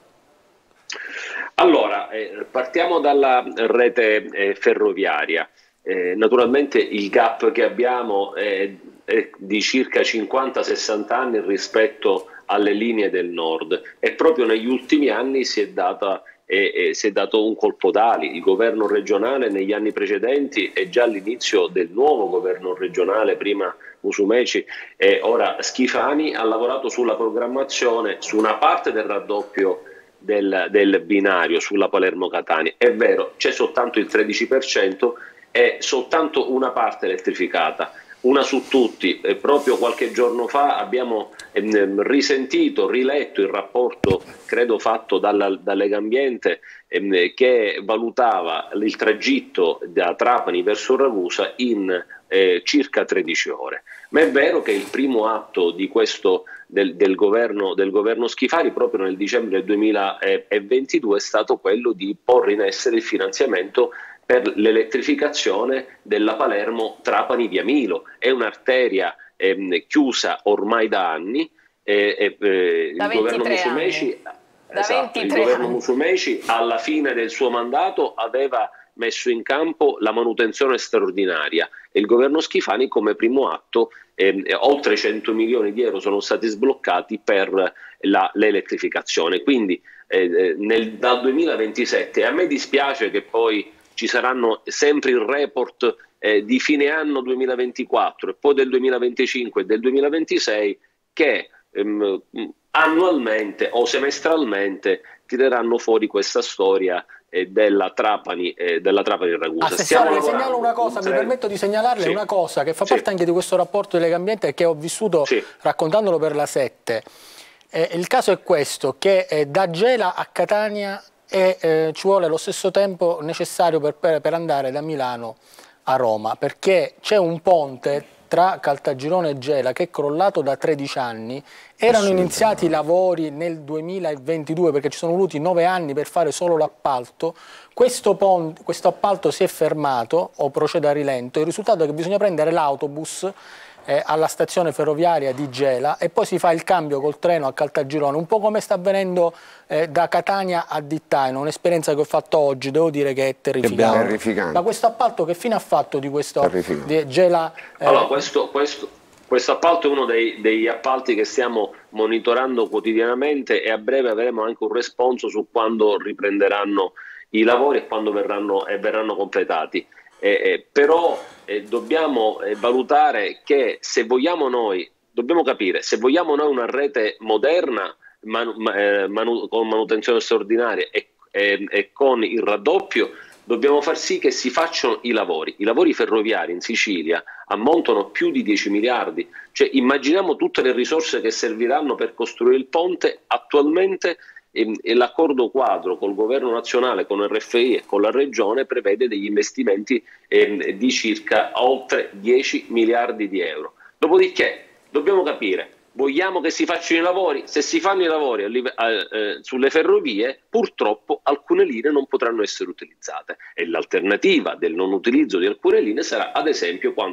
Allora, eh, partiamo dalla rete eh, ferroviaria. Eh, naturalmente il gap che abbiamo è, è di circa cinquanta sessanta anni rispetto alle linee del nord, e proprio negli ultimi anni si è data E, e si è dato un colpo d'ali. Il governo regionale negli anni precedenti e già all'inizio del nuovo governo regionale, prima Musumeci e ora Schifani, ha lavorato sulla programmazione, su una parte del raddoppio del, del binario sulla Palermo-Catania. È vero, c'è soltanto il tredici per cento e soltanto una parte elettrificata, una su tutti. Eh, proprio qualche giorno fa abbiamo ehm, risentito, riletto il rapporto, credo fatto dalla, da Lega Ambiente, ehm, che valutava il tragitto da Trapani verso Ragusa in eh, circa tredici ore. Ma è vero che il primo atto di questo del, del, governo, del governo Schifani, proprio nel dicembre del duemilaventidue, è stato quello di porre in essere il finanziamento per l'elettrificazione della Palermo-Trapani via Milo. È un'arteria ehm, chiusa ormai da anni. Eh, eh, il governo Musumeci, esatto, il governo Musumeci alla fine del suo mandato aveva messo in campo la manutenzione straordinaria, e il governo Schifani come primo atto eh, oltre cento milioni di euro sono stati sbloccati per l'elettrificazione. Quindi eh, nel, dal duemilaventisette, a me dispiace che poi ci saranno sempre il report eh, di fine anno duemilaventiquattro e poi del duemilaventicinque e del duemilaventisei che ehm, annualmente o semestralmente tireranno fuori questa storia eh, della Trapani eh, della Trapani Ragusa. Assessore, le segnalo una cosa, mi permetto di segnalarle sì. una cosa che fa sì. parte anche di questo rapporto di Lega Ambiente e che ho vissuto sì. raccontandolo per la sette. Eh, il caso è questo, che eh, da Gela a Catania e eh, ci vuole lo stesso tempo necessario per, per, per andare da Milano a Roma, perché c'è un ponte tra Caltagirone e Gela che è crollato da tredici anni. Erano iniziati i lavori nel duemilaventidue perché ci sono voluti nove anni per fare solo l'appalto. Questo, ponte, questo appalto si è fermato o procede a rilento. Il risultato è che bisogna prendere l'autobus Eh, alla stazione ferroviaria di Gela e poi si fa il cambio col treno a Caltagirone, un po' come sta avvenendo eh, da Catania a Dittaino, un'esperienza che ho fatto oggi, devo dire che è terrificante. terrificante. Ma questo appalto che fine ha fatto di questo di Gela? Eh... Allora, questo, questo, questo appalto è uno dei, degli appalti che stiamo monitorando quotidianamente e a breve avremo anche un responso su quando riprenderanno i lavori e quando verranno, eh, verranno completati. Eh, eh, però eh, dobbiamo eh, valutare che se vogliamo noi, dobbiamo capire, se vogliamo noi una rete moderna manu, eh, manu, con manutenzione straordinaria e, e, e con il raddoppio, dobbiamo far sì che si facciano i lavori. I lavori ferroviari in Sicilia ammontano più di dieci miliardi, cioè immaginiamo tutte le risorse che serviranno per costruire il ponte. Attualmente e l'accordo quadro col governo nazionale, con R F I e con la regione prevede degli investimenti eh, di circa oltre dieci miliardi di euro. Dopodiché dobbiamo capire, vogliamo che si facciano i lavori? Se si fanno i lavori a, eh, sulle ferrovie, purtroppo alcune linee non potranno essere utilizzate e l'alternativa del non utilizzo di alcune linee sarà ad esempio quanto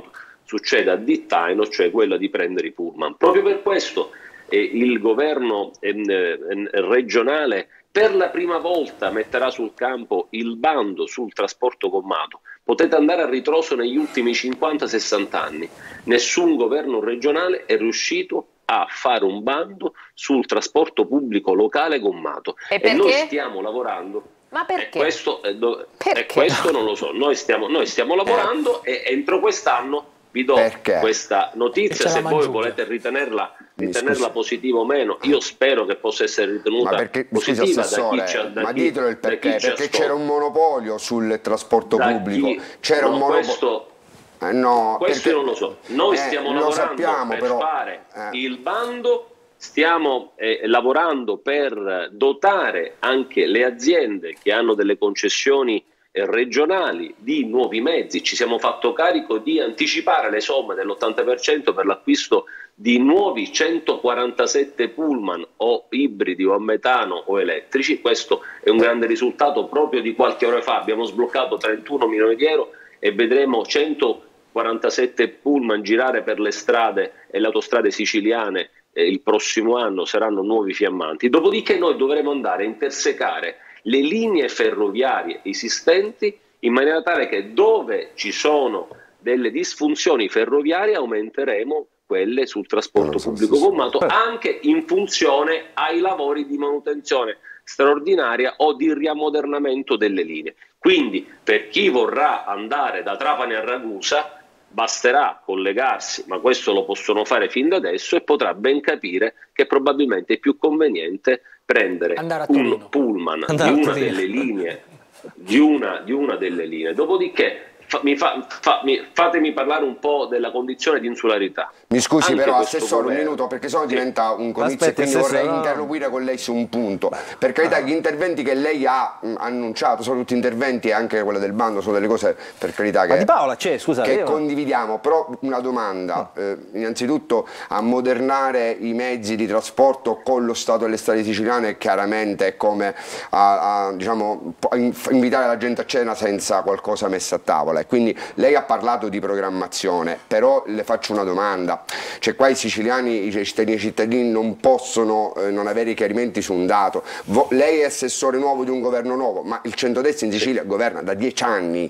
succede a Dittaino, cioè quella di prendere i pullman. Proprio per questo eh, il governo eh, eh, regionale per la prima volta metterà sul campo il bando sul trasporto gommato. Potete andare a ritroso negli ultimi cinquanta sessanta anni. Nessun governo regionale è riuscito a fare un bando sul trasporto pubblico locale gommato. E, e noi stiamo lavorando. Ma perché? E questo, è do... perché? E questo non lo so. Noi stiamo, noi stiamo lavorando eh. e entro quest'anno vi do perché? questa notizia, se voi volete ritenerla, ritenerla positiva o meno. Io spero che possa essere ritenuta ma perché, positiva scusi, assessore, da chi c'ha, da ma chi, ditelo il perché, perché c'era un monopolio sul trasporto da pubblico, c'era no, un monopolio. Questo, eh, no, questo perché, io non lo so. Noi eh, stiamo lo lavorando sappiamo, per però, fare eh. il bando. Stiamo eh, lavorando per dotare anche le aziende che hanno delle concessioni eh, regionali di nuovi mezzi. Ci siamo fatto carico di anticipare le somme dell'ottanta per cento per l'acquisto di nuovi centoquarantasette pullman o ibridi o a metano o elettrici. Questo è un grande risultato. Proprio di qualche ora fa abbiamo sbloccato trentuno milioni di euro e vedremo centoquarantasette pullman girare per le strade e le autostrade siciliane. Eh, il prossimo anno saranno nuovi fiammanti, dopodiché noi dovremo andare a intersecare le linee ferroviarie esistenti in maniera tale che dove ci sono delle disfunzioni ferroviarie aumenteremo quelle sul trasporto pubblico gommato, anche in funzione ai lavori di manutenzione straordinaria o di riammodernamento delle linee. Quindi per chi vorrà andare da Trapani a Ragusa basterà collegarsi, ma questo lo possono fare fin da adesso, e potrà ben capire che probabilmente è più conveniente prendere un pullman di una delle linee, di una, di una delle linee. Dopodiché fa, mi fa, fa, mi, fatemi parlare un po' della condizione di insularità. Mi scusi Anche però, questo Assessore, governo, un minuto, perché sennò diventa un comizio e Aspetta, quindi vorrei no. interloquire con lei su un punto. Per carità, gli interventi che lei ha mh, annunciato sono tutti interventi, e anche quello del bando, sono delle cose, per carità, che, Ma Di Paola c'è, scusa, che io... condividiamo. Però una domanda, no. eh, innanzitutto ammodernare i mezzi di trasporto con lo stato delle strade siciliane chiaramente è come a, a, diciamo, invitare la gente a cena senza qualcosa messo a tavola, e quindi lei ha parlato di programmazione, però le faccio una domanda, cioè qua i siciliani, i cittadini, i cittadini non possono eh, non avere i chiarimenti su un dato. Vo lei è assessore nuovo di un governo nuovo, ma il centrodestra in Sicilia governa da dieci anni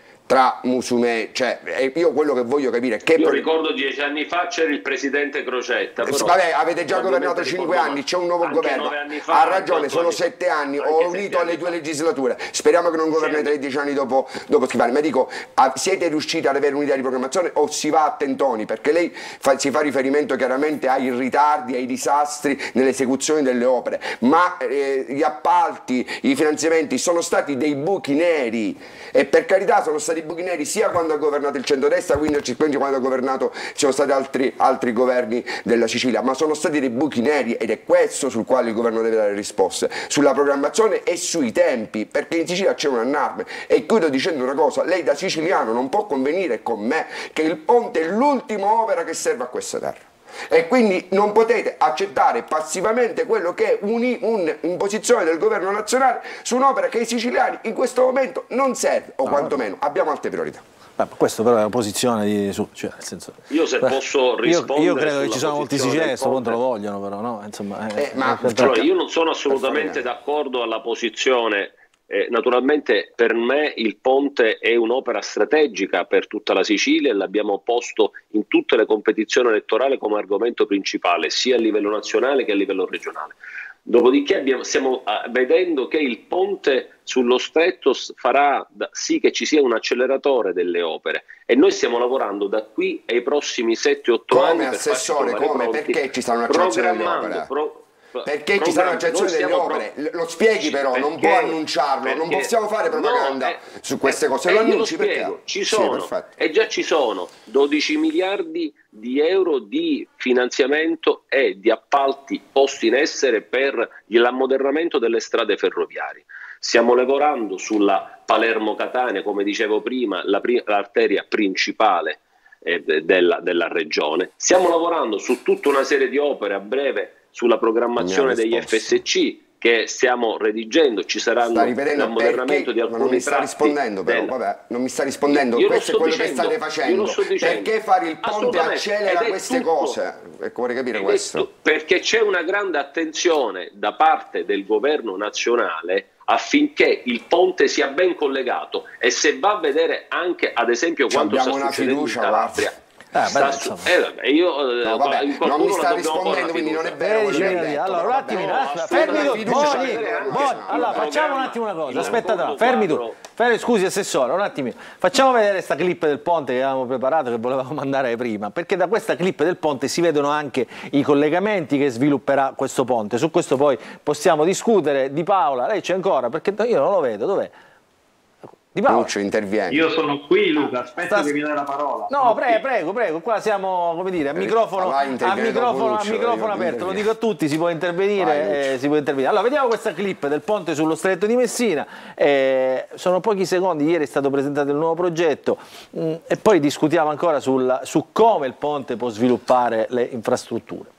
tra Musumeci, cioè io quello che voglio capire è che... Io ricordo dieci anni fa c'era il presidente Crocetta. Però, vabbè, avete già governato cinque anni, c'è un nuovo governo, ha ragione, sono sette anni, ho unito alle due legislature, speriamo che non governate dieci anni dopo, dopo Schifani, ma dico, siete riusciti ad avere un'idea di programmazione o si va a tentoni? Perché lei fa, si fa riferimento chiaramente ai ritardi, ai disastri nell'esecuzione delle opere, ma eh, gli appalti, i finanziamenti sono stati dei buchi neri, e per carità sono stati buchi neri sia quando ha governato il centrodestra, quindi quando ha governato ci sono stati altri, altri governi della Sicilia, ma sono stati dei buchi neri, ed è questo sul quale il governo deve dare risposte, sulla programmazione e sui tempi, perché in Sicilia c'è un allarme. E chiudo dicendo una cosa, lei da siciliano non può convenire con me che il ponte è l'ultima opera che serve a questa terra, e quindi non potete accettare passivamente quello che è un'imposizione del governo nazionale su un'opera che ai siciliani in questo momento non serve, o quantomeno abbiamo altre priorità. Beh, questo però è una posizione di... Su, cioè, nel senso, io se beh, posso rispondere... Io, io credo che ci sono molti siciliani che questo punto lo vogliono, però, no? Insomma, eh, eh, ma, allora, io non sono assolutamente d'accordo alla posizione. Eh, naturalmente per me il ponte è un'opera strategica per tutta la Sicilia e l'abbiamo posto in tutte le competizioni elettorali come argomento principale, sia a livello nazionale che a livello regionale. Dopodiché abbiamo, stiamo uh, vedendo che il ponte sullo Stretto farà da, sì che ci sia un acceleratore delle opere, e noi stiamo lavorando da qui ai prossimi sette otto anni. Come, assessore, come? Perché ci sarà un'accelerazione delle opere? Pro, Perché ci sarà un'accelerazione delle opere? Lo spieghi però, perché, non può annunciarlo, perché, non possiamo fare propaganda no, eh, su queste cose, eh, lo annunci lo perché? Ci sono, sì, e già ci sono dodici miliardi di euro di finanziamento e di appalti posti in essere per l'ammodernamento delle strade ferroviarie. Stiamo lavorando sulla Palermo-Catania, come dicevo prima, l'arteria principale eh, della, della regione. Stiamo lavorando su tutta una serie di opere a breve sulla programmazione degli F S C, che stiamo redigendo, ci saranno l'ammodernamento di alcuni ma non mi sta tratti rispondendo però, del... vabbè, non mi sta rispondendo, io questo è quello dicendo, che state facendo, perché fare il ponte accelera queste tutto, cose? Ecco, vorrei capire questo. Detto, perché c'è una grande attenzione da parte del governo nazionale affinché il ponte sia ben collegato, e se va a vedere anche ad esempio quanto sta succedendo in Calabria. Ah, sta su... eh, vabbè, io no, vabbè, non mi sta rispondendo, quindi non è vero. Detto, allora un attimo, fermi tutti, Boni, Boni, allora facciamo un attimo una cosa, aspetta, fermi tu, fermi, scusi assessore, un attimo, facciamo vedere questa clip del ponte che avevamo preparato, che volevamo mandare prima, perché da questa clip del ponte si vedono anche i collegamenti che svilupperà questo ponte. Su questo poi possiamo discutere. Di Paola, lei c'è ancora? Perché io non lo vedo, dov'è? Di Paola. Lucio, intervieni. Io sono qui, Luca, aspetta Sta... che mi dai la parola. No, prego, prego, prego, qua siamo, come dire, a microfono, a microfono, a microfono aperto, lo dico a tutti, si può intervenire, Vai, eh, si può intervenire. Allora, vediamo questa clip del ponte sullo Stretto di Messina, eh, sono pochi secondi, ieri è stato presentato il nuovo progetto, mh, e poi discutiamo ancora sul, su come il ponte può sviluppare le infrastrutture.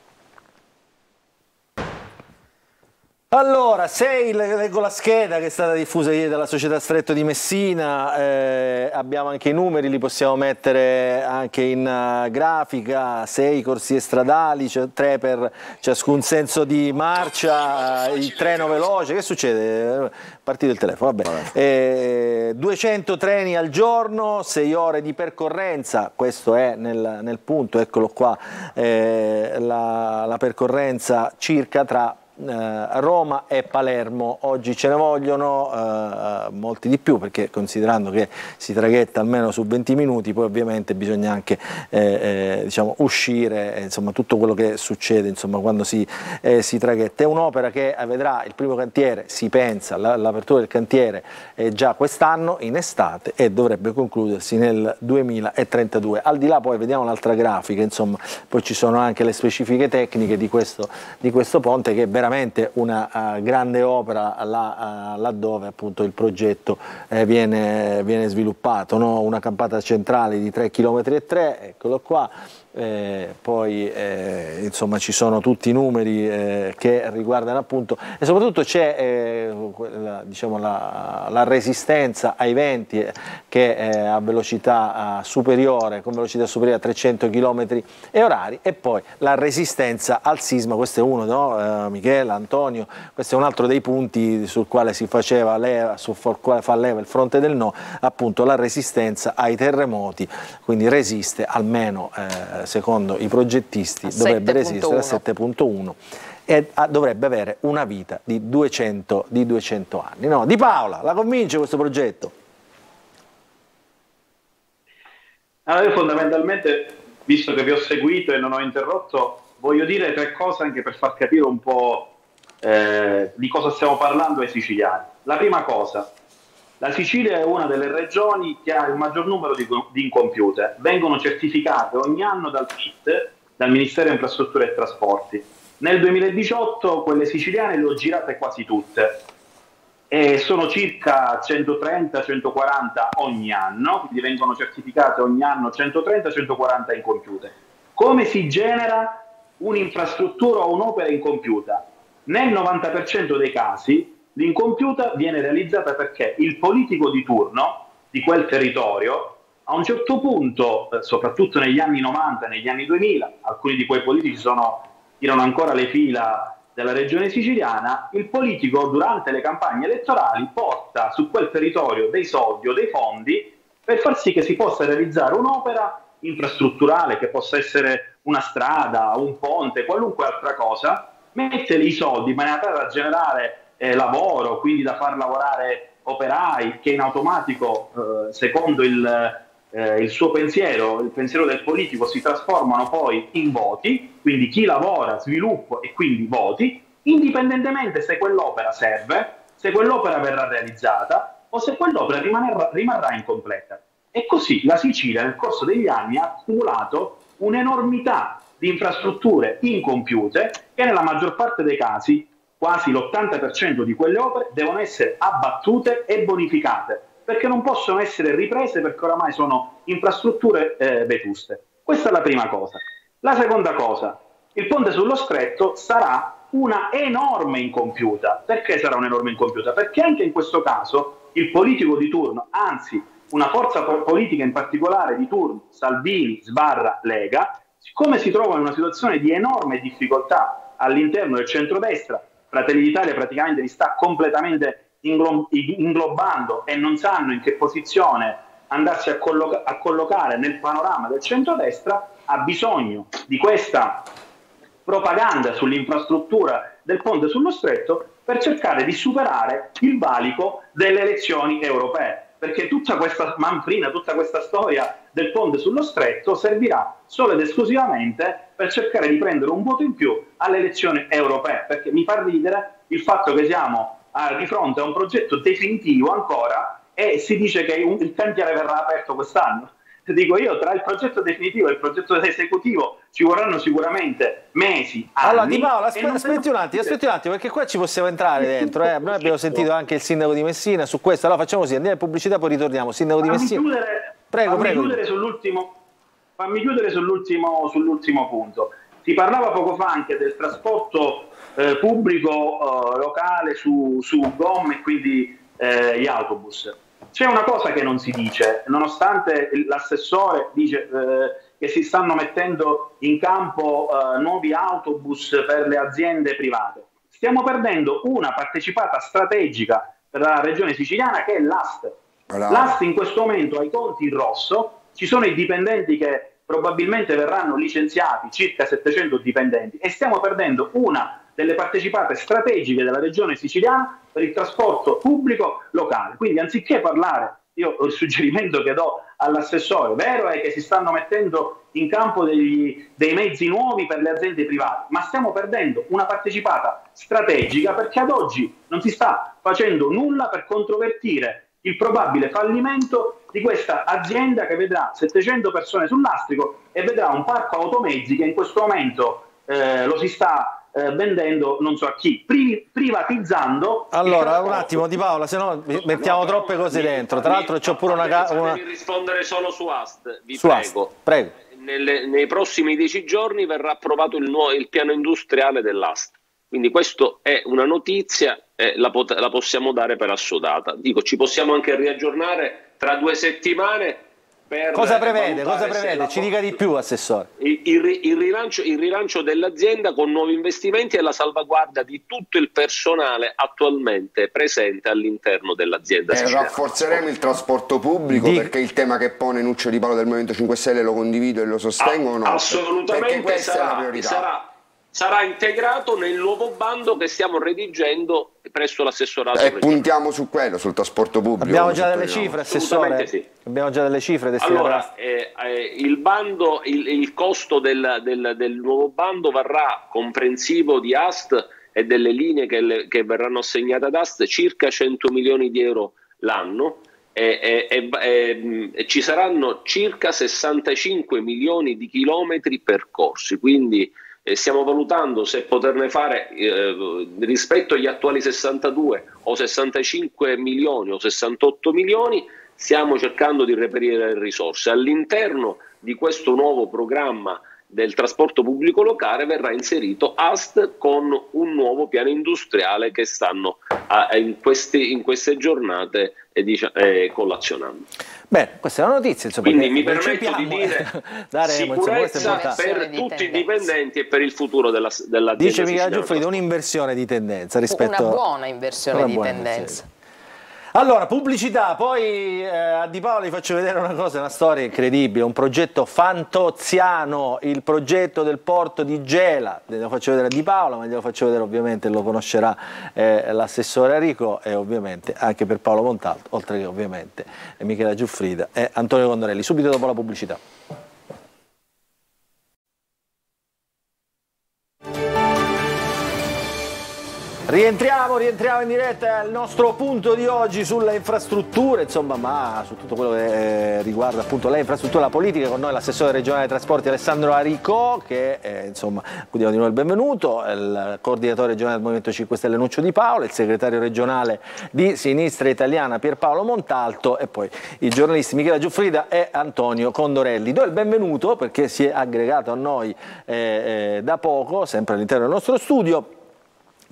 Allora, sei, leggo la scheda che è stata diffusa ieri dalla società Stretto di Messina, eh, abbiamo anche i numeri, li possiamo mettere anche in uh, grafica, sei corsie stradali, cioè tre per ciascun senso di marcia, uh, il treno veloce, che succede? Partito il telefono, vabbè. Eh, duecento treni al giorno, sei ore di percorrenza, questo è nel, nel punto, eccolo qua, eh, la, la percorrenza circa tra Uh, Roma e Palermo. Oggi ce ne vogliono uh, molti di più, perché considerando che si traghetta almeno su venti minuti, poi ovviamente bisogna anche eh, eh, diciamo, uscire, eh, insomma tutto quello che succede insomma, quando si, eh, si traghetta. È un'opera che vedrà il primo cantiere, si pensa, l'apertura del cantiere è già quest'anno in estate e dovrebbe concludersi nel duemilatrentadue. Al di là poi vediamo l'altra grafica, insomma poi ci sono anche le specifiche tecniche di questo, di questo ponte, che è veramente una uh, grande opera là, uh, laddove appunto il progetto eh, viene, viene sviluppato, no? Una campata centrale di tre virgola tre chilometri, eccolo qua. Eh, poi eh, insomma ci sono tutti i numeri eh, che riguardano appunto, e soprattutto c'è eh, la, diciamo la, la resistenza ai venti eh, che è a velocità uh, superiore, con velocità superiore a trecento chilometri orari, e poi la resistenza al sisma. Questo è uno, no? eh, Michele, Antonio, questo è un altro dei punti sul quale si faceva leva, sul quale fa leva il fronte del no, appunto la resistenza ai terremoti, quindi resiste almeno eh, secondo i progettisti dovrebbe resistere a sette virgola uno e a, dovrebbe avere una vita di duecento, di duecento anni. No? Di Paola, la convince questo progetto? Allora, io fondamentalmente, visto che vi ho seguito e non ho interrotto, voglio dire tre cose anche per far capire un po' eh, di cosa stiamo parlando ai siciliani. La prima cosa: la Sicilia è una delle regioni che ha il maggior numero di, di incompiute. Vengono certificate ogni anno dal M I T, dal Ministero di Infrastrutture e Trasporti. Nel duemiladiciotto quelle siciliane le ho girate quasi tutte, e sono circa centotrenta centoquaranta ogni anno, quindi vengono certificate ogni anno centotrenta centoquaranta incompiute. Come si genera un'infrastruttura o un'opera incompiuta? Nel novanta per cento dei casi l'incompiuta viene realizzata perché il politico di turno di quel territorio, a un certo punto, eh, soprattutto negli anni novanta, negli anni duemila, alcuni di quei politici sono, tirano ancora le fila della regione siciliana, il politico durante le campagne elettorali porta su quel territorio dei soldi o dei fondi per far sì che si possa realizzare un'opera infrastrutturale, che possa essere una strada, un ponte, qualunque altra cosa, mette lì i soldi in maniera tale da generare Eh, lavoro, quindi da far lavorare operai che in automatico, eh, secondo il, eh, il suo pensiero, il pensiero del politico, si trasformano poi in voti, quindi chi lavora, sviluppo e quindi voti, indipendentemente se quell'opera serve, se quell'opera verrà realizzata o se quell'opera rimarrà, rimarrà incompleta. E così la Sicilia nel corso degli anni ha accumulato un'enormità di infrastrutture incompiute che nella maggior parte dei casi, quasi l'ottanta per cento di quelle opere, devono essere abbattute e bonificate, perché non possono essere riprese, perché oramai sono infrastrutture eh, vetuste. Questa è la prima cosa. La seconda cosa: il ponte sullo Stretto sarà una enorme incompiuta. Perché sarà un'enorme incompiuta? Perché anche in questo caso il politico di turno, anzi una forza politica in particolare di turno, Salvini sbarra Lega, siccome si trova in una situazione di enorme difficoltà all'interno del centrodestra, Fratelli d'Italia praticamente li sta completamente inglo inglobando e non sanno in che posizione andarsi a, colloca a collocare nel panorama del centrodestra, ha bisogno di questa propaganda sull'infrastruttura del ponte sullo stretto per cercare di superare il valico delle elezioni europee, perché tutta questa manfrina, tutta questa storia del ponte sullo stretto servirà solo ed esclusivamente per cercare di prendere un voto in più alle elezioni europee, perché mi fa ridere il fatto che siamo a, di fronte a un progetto definitivo ancora e si dice che un, il cantiere verrà aperto quest'anno. Dico io, tra il progetto definitivo e il progetto esecutivo ci vorranno sicuramente mesi, anni. Allora Di Paola, aspetti, aspetti un attimo, aspetti un attimo, perché qua ci possiamo entrare dentro. Eh. Noi abbiamo sentito anche il sindaco di Messina su questo. Allora facciamo così, andiamo in pubblicità, poi ritorniamo. Sindaco di Messina. Chiudere, prego, fammi prego. Chiudere sull'ultimo, fammi chiudere sull'ultimo sull'ultimo punto. Si parlava poco fa anche del trasporto eh, pubblico eh, locale su, su gomme e quindi eh, gli autobus. C'è una cosa che non si dice, nonostante l'assessore dice eh, che si stanno mettendo in campo eh, nuovi autobus per le aziende private. Stiamo perdendo una partecipata strategica per la regione siciliana che è l'A S T. L'A S T in questo momento ha i conti in rosso, ci sono i dipendenti che probabilmente verranno licenziati, circa settecento dipendenti, e stiamo perdendo una delle partecipate strategiche della regione siciliana per il trasporto pubblico locale. Quindi anziché parlare, io il suggerimento che do all'assessore, vero è che si stanno mettendo in campo degli, dei mezzi nuovi per le aziende private, ma stiamo perdendo una partecipata strategica perché ad oggi non si sta facendo nulla per controvertire il probabile fallimento di questa azienda che vedrà settecento persone sul lastrico e vedrà un parco automezzi che in questo momento eh, lo si sta Eh, vendendo non so a chi, Pri privatizzando. Allora un attimo Di Paola, se no mettiamo troppe cose dentro. Tra l'altro c'ho pure una, una... Devi rispondere solo su A S T, vi su prego. prego. Nelle, nei prossimi dieci giorni verrà approvato il, nuovo, il piano industriale dell'A S T, quindi questo è una notizia e la, la possiamo dare per assodata. Dico, ci possiamo anche riaggiornare tra due settimane. Cosa prevede? Cosa prevede? Ci dica di più, assessore. Il, il, il rilancio, il rilancio dell'azienda con nuovi investimenti e la salvaguardia di tutto il personale attualmente presente all'interno dell'azienda. Eh, rafforzeremo il trasporto pubblico di... perché il tema che pone Nuccio Di Paola del Movimento cinque Stelle lo condivido e lo sostengo o no? Assolutamente sarà, sarà, sarà integrato nel nuovo bando che stiamo redigendo presso l'assessorato. E puntiamo su quello, sul trasporto pubblico. Abbiamo già delle cifre, assessore? Sì. Abbiamo già delle cifre destinate. Allora, eh, eh, il bando, il, il costo del, del, del nuovo bando varrà comprensivo di A S T e delle linee che, le, che verranno assegnate ad A S T circa cento milioni di euro l'anno e, e, e, e ci saranno circa sessantacinque milioni di chilometri percorsi, quindi eh, stiamo valutando se poterne fare eh, rispetto agli attuali sessantadue o sessantacinque milioni o sessantotto milioni. Stiamo cercando di reperire risorse. All'interno di questo nuovo programma del trasporto pubblico locale verrà inserito A S T con un nuovo piano industriale che stanno a, in, questi, in queste giornate eh, diciamo, eh, collazionando. Bene, questa è una notizia. Insomma, quindi mi permetto di dire daremo, sicurezza insomma, per tutti i dipendenti e per il futuro dell'azienda. Dell Dice Michela Giuffrida, un'inversione di tendenza rispetto una buona inversione una di buona tendenza. Inversione. Allora, pubblicità, poi eh, a Di Paola vi faccio vedere una cosa, una storia incredibile, un progetto fantoziano, il progetto del porto di Gela, glielo faccio vedere a Di Paola, ma glielo faccio vedere ovviamente, lo conoscerà eh, l'assessore Enrico e ovviamente anche per Paolo Montalto, oltre che ovviamente Michela Giuffrida e Antonio Condorelli, subito dopo la pubblicità. Rientriamo, rientriamo in diretta al nostro punto di oggi sulle infrastrutture, insomma, ma su tutto quello che eh, riguarda appunto le infrastrutture, la politica. Con noi l'assessore regionale dei trasporti Alessandro Aricò, che eh, insomma, cui diamo di nuovo il benvenuto, il coordinatore regionale del Movimento cinque Stelle Nuccio Di Paola, il segretario regionale di Sinistra Italiana Pierpaolo Montalto e poi i giornalisti Michela Giuffrida e Antonio Condorelli. Do il benvenuto perché si è aggregato a noi eh, eh, da poco, sempre all'interno del nostro studio,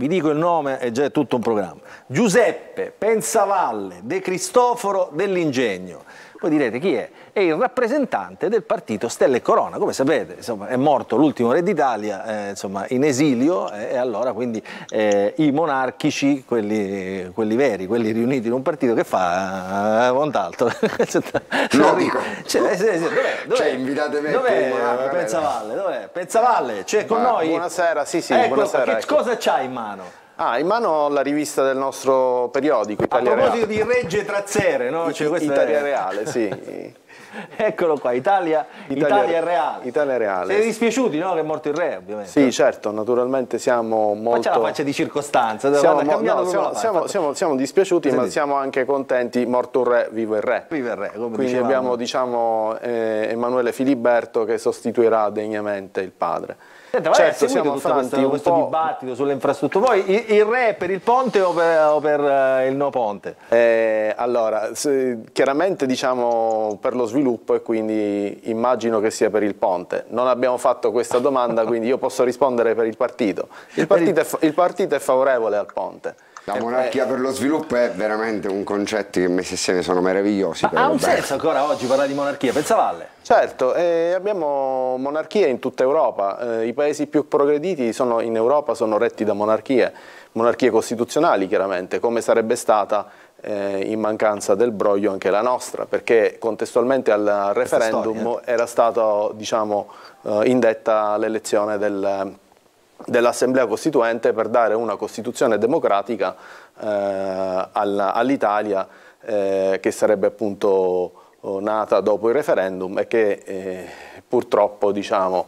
vi dico il nome, è già tutto un programma. Giuseppe Pensavalle De Cristoforo dell'Ingegno. Voi direte chi è? È il rappresentante del partito Stella e Corona, come sapete, insomma, è morto l'ultimo re d'Italia, eh, insomma, in esilio, eh, e allora quindi eh, i monarchici, quelli, quelli veri, quelli riuniti in un partito, che fa? Eh, Mont'Alto. No, dico. Cioè, sì, sì, dov'è? Dov'è? Cioè, invitate me. Dov'è Pensavalle? Dov'è? Pensavalle, c'è con Ma, noi? Buonasera, sì sì, ecco, buonasera. Che ecco. cosa c'hai in mano? Ah, in mano la rivista del nostro periodico, Italia A proposito Reale. di Regge Trazzere, no? Cioè, questa Italia è... Reale, sì. Eccolo qua, Italia, Italia, Italia Reale. Italia Reale. Siete dispiaciuti, no? Che è morto il re, ovviamente. Sì, certo, naturalmente siamo molto... Faccia la faccia di circostanza, siamo, guarda, mo... no, siamo, la siamo, siamo, siamo dispiaciuti, Senti. ma siamo anche contenti, morto un re, vivo il re. Vivo il re, come Quindi dicevamo. abbiamo, diciamo, eh, Emanuele Filiberto che sostituirà degnamente il padre. Senta, ma certo, è siamo tutto affranti questo, un questo po'... dibattito sulle infrastrutture. Poi il, il re è per il ponte o per, o per uh, il no ponte? Eh, allora, se, chiaramente diciamo per lo sviluppo e quindi immagino che sia per il ponte. Non abbiamo fatto questa domanda, quindi io posso rispondere per il partito. Il partito è, il partito è favorevole al ponte. La monarchia per lo sviluppo è veramente un concetto che mesi assieme sono meravigliosi. Ma ha un senso ancora oggi parlare di monarchia? Pensavalle? Certo, eh, abbiamo monarchie in tutta Europa, eh, i paesi più progrediti sono, in Europa sono retti da monarchie, monarchie costituzionali chiaramente, come sarebbe stata eh, in mancanza del broglio anche la nostra, perché contestualmente al referendum storia. era stato diciamo, eh, indetta l'elezione del... dell'Assemblea Costituente per dare una Costituzione democratica eh, all'Italia eh, che sarebbe appunto nata dopo il referendum e che eh, purtroppo diciamo,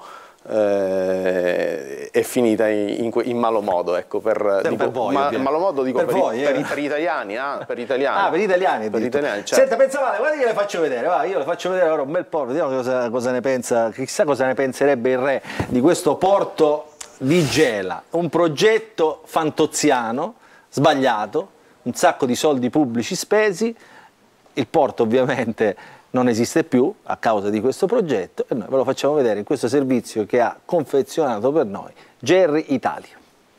eh, è finita in, in malo modo, ecco, per, dico, per voi, ma, malo modo dico per, per, voi, i, eh. per, per gli italiani, ah, per gli italiani. Ah, per gli italiani, per gli italiani certo. Senta, Pensavalle, guarda che le faccio vedere, va, io le faccio vedere ora un bel po', vediamo cosa, cosa ne pensa, chissà cosa ne penserebbe il re di questo porto di Gela, un progetto fantoziano, sbagliato, un sacco di soldi pubblici spesi, il porto ovviamente non esiste più a causa di questo progetto e noi ve lo facciamo vedere in questo servizio che ha confezionato per noi Gerry Italia.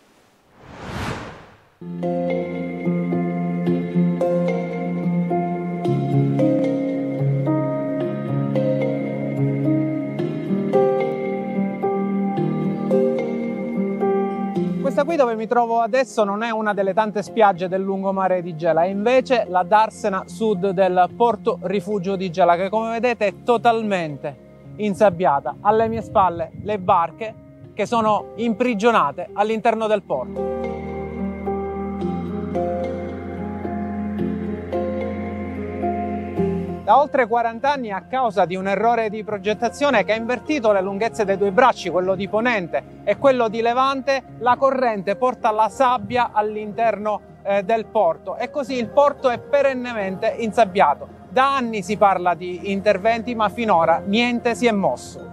Questa qui dove mi trovo adesso non è una delle tante spiagge del lungomare di Gela, è invece la Darsena Sud del Porto Rifugio di Gela, che come vedete è totalmente insabbiata. Alle mie spalle le barche che sono imprigionate all'interno del porto. Da oltre quaranta anni, a causa di un errore di progettazione che ha invertito le lunghezze dei due bracci, quello di ponente e quello di levante, la corrente porta la sabbia all'interno eh, del porto e così il porto è perennemente insabbiato. Da anni si parla di interventi, ma finora niente si è mosso.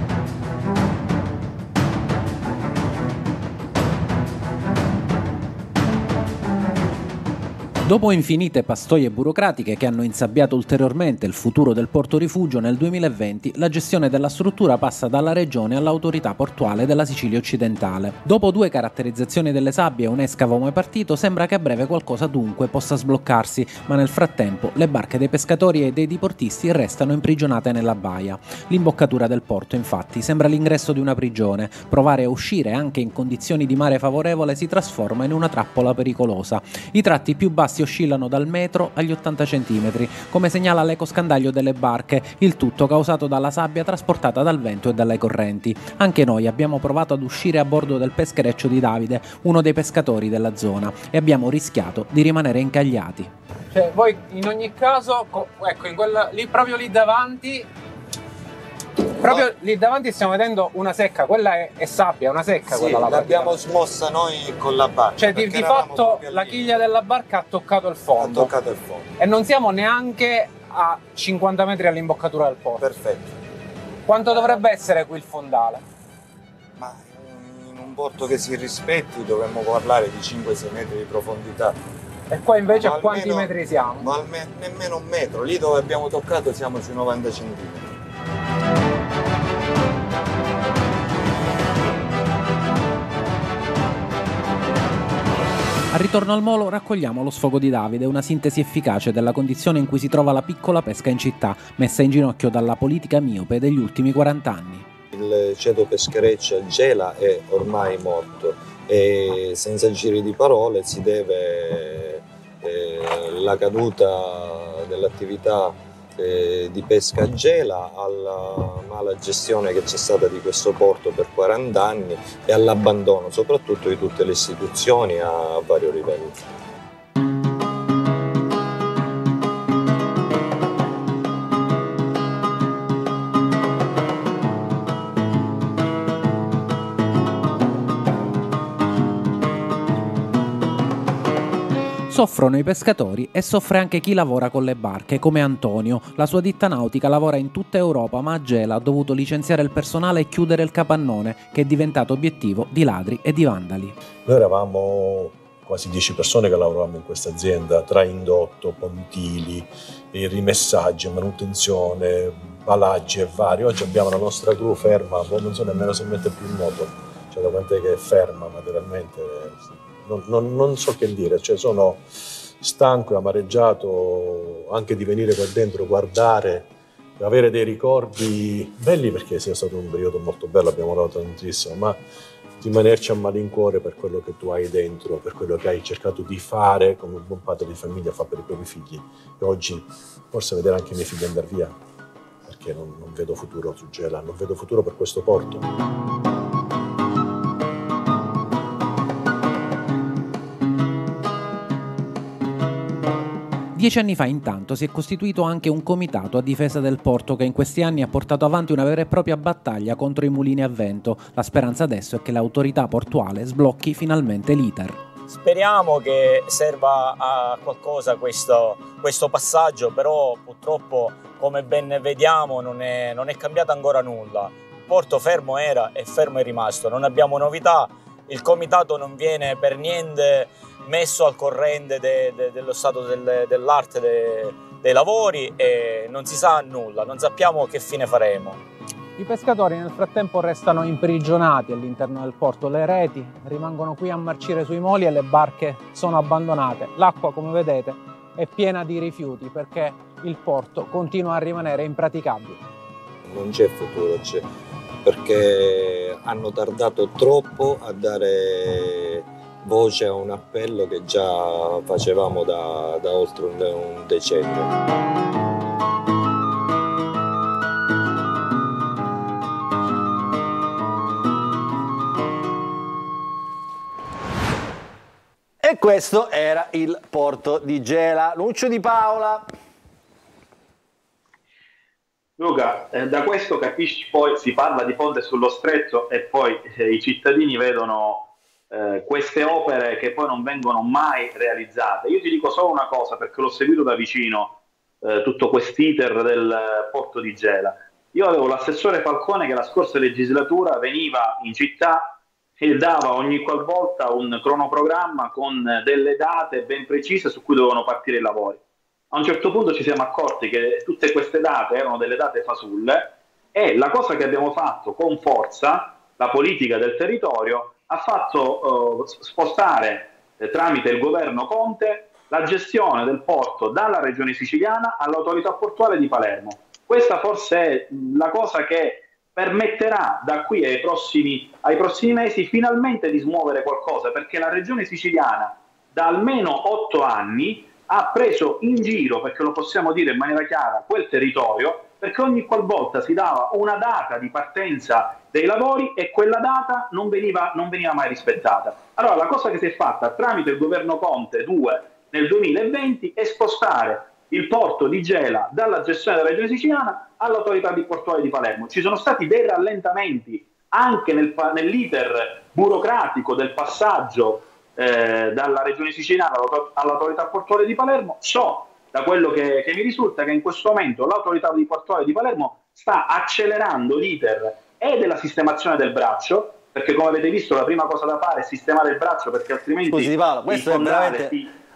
Dopo infinite pastoie burocratiche che hanno insabbiato ulteriormente il futuro del Porto Rifugio, nel duemilaventi la gestione della struttura passa dalla Regione all'autorità portuale della Sicilia occidentale. Dopo due caratterizzazioni delle sabbie e un escavo mai partito, sembra che a breve qualcosa dunque possa sbloccarsi, ma nel frattempo le barche dei pescatori e dei diportisti restano imprigionate nella baia. L'imboccatura del porto, infatti, sembra l'ingresso di una prigione. Provare a uscire anche in condizioni di mare favorevole si trasforma in una trappola pericolosa. I tratti più bassi oscillano dal metro agli ottanta centimetri, come segnala l'ecoscandaglio delle barche, il tutto causato dalla sabbia trasportata dal vento e dalle correnti. Anche noi abbiamo provato ad uscire a bordo del peschereccio di Davide, uno dei pescatori della zona, e abbiamo rischiato di rimanere incagliati. Cioè, voi in ogni caso, ecco, in quella, lì, proprio lì davanti, proprio lì davanti stiamo vedendo una secca, quella è, è sabbia, una secca. Sì, quella là. L'abbiamo smossa noi con la barca. Cioè di, di fatto la chiglia della barca ha toccato il fondo. Ha toccato il fondo. E non siamo neanche a cinquanta metri all'imboccatura del porto. Perfetto. Quanto dovrebbe essere qui il fondale? Ma in un porto che si rispetti dovremmo parlare di cinque sei metri di profondità. E qua invece ma a quanti almeno, metri siamo? Ma almeno, nemmeno un metro. Lì dove abbiamo toccato siamo sui novanta centimetri. Al ritorno al molo raccogliamo lo sfogo di Davide, una sintesi efficace della condizione in cui si trova la piccola pesca in città, messa in ginocchio dalla politica miope degli ultimi quaranta anni. Il ceto peschereccio Gela è ormai morto e senza giri di parole si deve eh, la caduta dell'attività eh, di pesca a Gela alla mala gestione che c'è stata di questo porto per quaranta anni e all'abbandono soprattutto di tutte le istituzioni a vario livello. Soffrono i pescatori e soffre anche chi lavora con le barche, come Antonio. La sua ditta nautica lavora in tutta Europa, ma a Gela ha dovuto licenziare il personale e chiudere il capannone, che è diventato obiettivo di ladri e di vandali. Noi eravamo quasi dieci persone che lavoravamo in questa azienda, tra indotto, pontili, rimessaggi, manutenzione, palaggi e vari. Oggi abbiamo la nostra crew ferma, non so nemmeno se mette più in moto, cioè da quant'è che è ferma materialmente. Non, non, non so che dire, cioè sono stanco e amareggiato anche di venire qua dentro, guardare, avere dei ricordi belli perché sia stato un periodo molto bello, abbiamo lavorato tantissimo, ma rimanerci a malincuore per quello che tu hai dentro, per quello che hai cercato di fare come un buon padre di famiglia fa per i propri figli. E oggi forse vedere anche i miei figli andare via, perché non, non vedo futuro su Gela, non vedo futuro per questo porto. Dieci anni fa, intanto, si è costituito anche un comitato a difesa del porto che in questi anni ha portato avanti una vera e propria battaglia contro i mulini a vento. La speranza adesso è che l'autorità portuale sblocchi finalmente l'iter. Speriamo che serva a qualcosa questo, questo passaggio, però purtroppo, come ben vediamo, non è, non è cambiato ancora nulla. Il porto fermo era e fermo è rimasto, non abbiamo novità, il comitato non viene per niente messo al corrente de, de, dello stato del, dell'arte de, dei lavori e non si sa nulla, non sappiamo che fine faremo. I pescatori nel frattempo restano imprigionati all'interno del porto, le reti rimangono qui a marcire sui moli e le barche sono abbandonate. L'acqua, come vedete, è piena di rifiuti perché il porto continua a rimanere impraticabile. Non c'è futuro, c'è, perché hanno tardato troppo a dare voce a un appello che già facevamo da, da oltre un, un decennio. E questo era il porto di Gela. Lucio Di Paola. Luca, eh, da questo capisci, poi si parla di ponte sullo stretto e poi eh, i cittadini vedono Eh, queste opere che poi non vengono mai realizzate. Io ti dico solo una cosa, perché l'ho seguito da vicino eh, tutto quest'iter del porto di Gela. Io avevo l'assessore Falcone che la scorsa legislatura veniva in città e dava ogni qualvolta un cronoprogramma con delle date ben precise su cui dovevano partire i lavori. A un certo punto ci siamo accorti che tutte queste date erano delle date fasulle e la cosa che abbiamo fatto con forza, la politica del territorio, ha fatto uh, spostare eh, tramite il governo Conte la gestione del porto dalla regione siciliana all'autorità portuale di Palermo. Questa forse è la cosa che permetterà da qui ai prossimi, ai prossimi mesi finalmente di smuovere qualcosa, perché la regione siciliana da almeno otto anni ha preso in giro, perché lo possiamo dire in maniera chiara, quel territorio, perché ogni qualvolta si dava una data di partenza dei lavori e quella data non veniva, non veniva mai rispettata. Allora la cosa che si è fatta tramite il governo Conte due nel duemilaventi è spostare il porto di Gela dalla gestione della regione siciliana all'autorità portuale di Palermo. Ci sono stati dei rallentamenti anche nel, nell'iter burocratico del passaggio eh, dalla regione siciliana all'autorità portuale di Palermo. So da quello che, che mi risulta che in questo momento l'autorità portuale di Palermo sta accelerando l'iter e della sistemazione del braccio, perché come avete visto la prima cosa da fare è sistemare il braccio, perché altrimenti Scusi Di Paolo, questo è veramente si...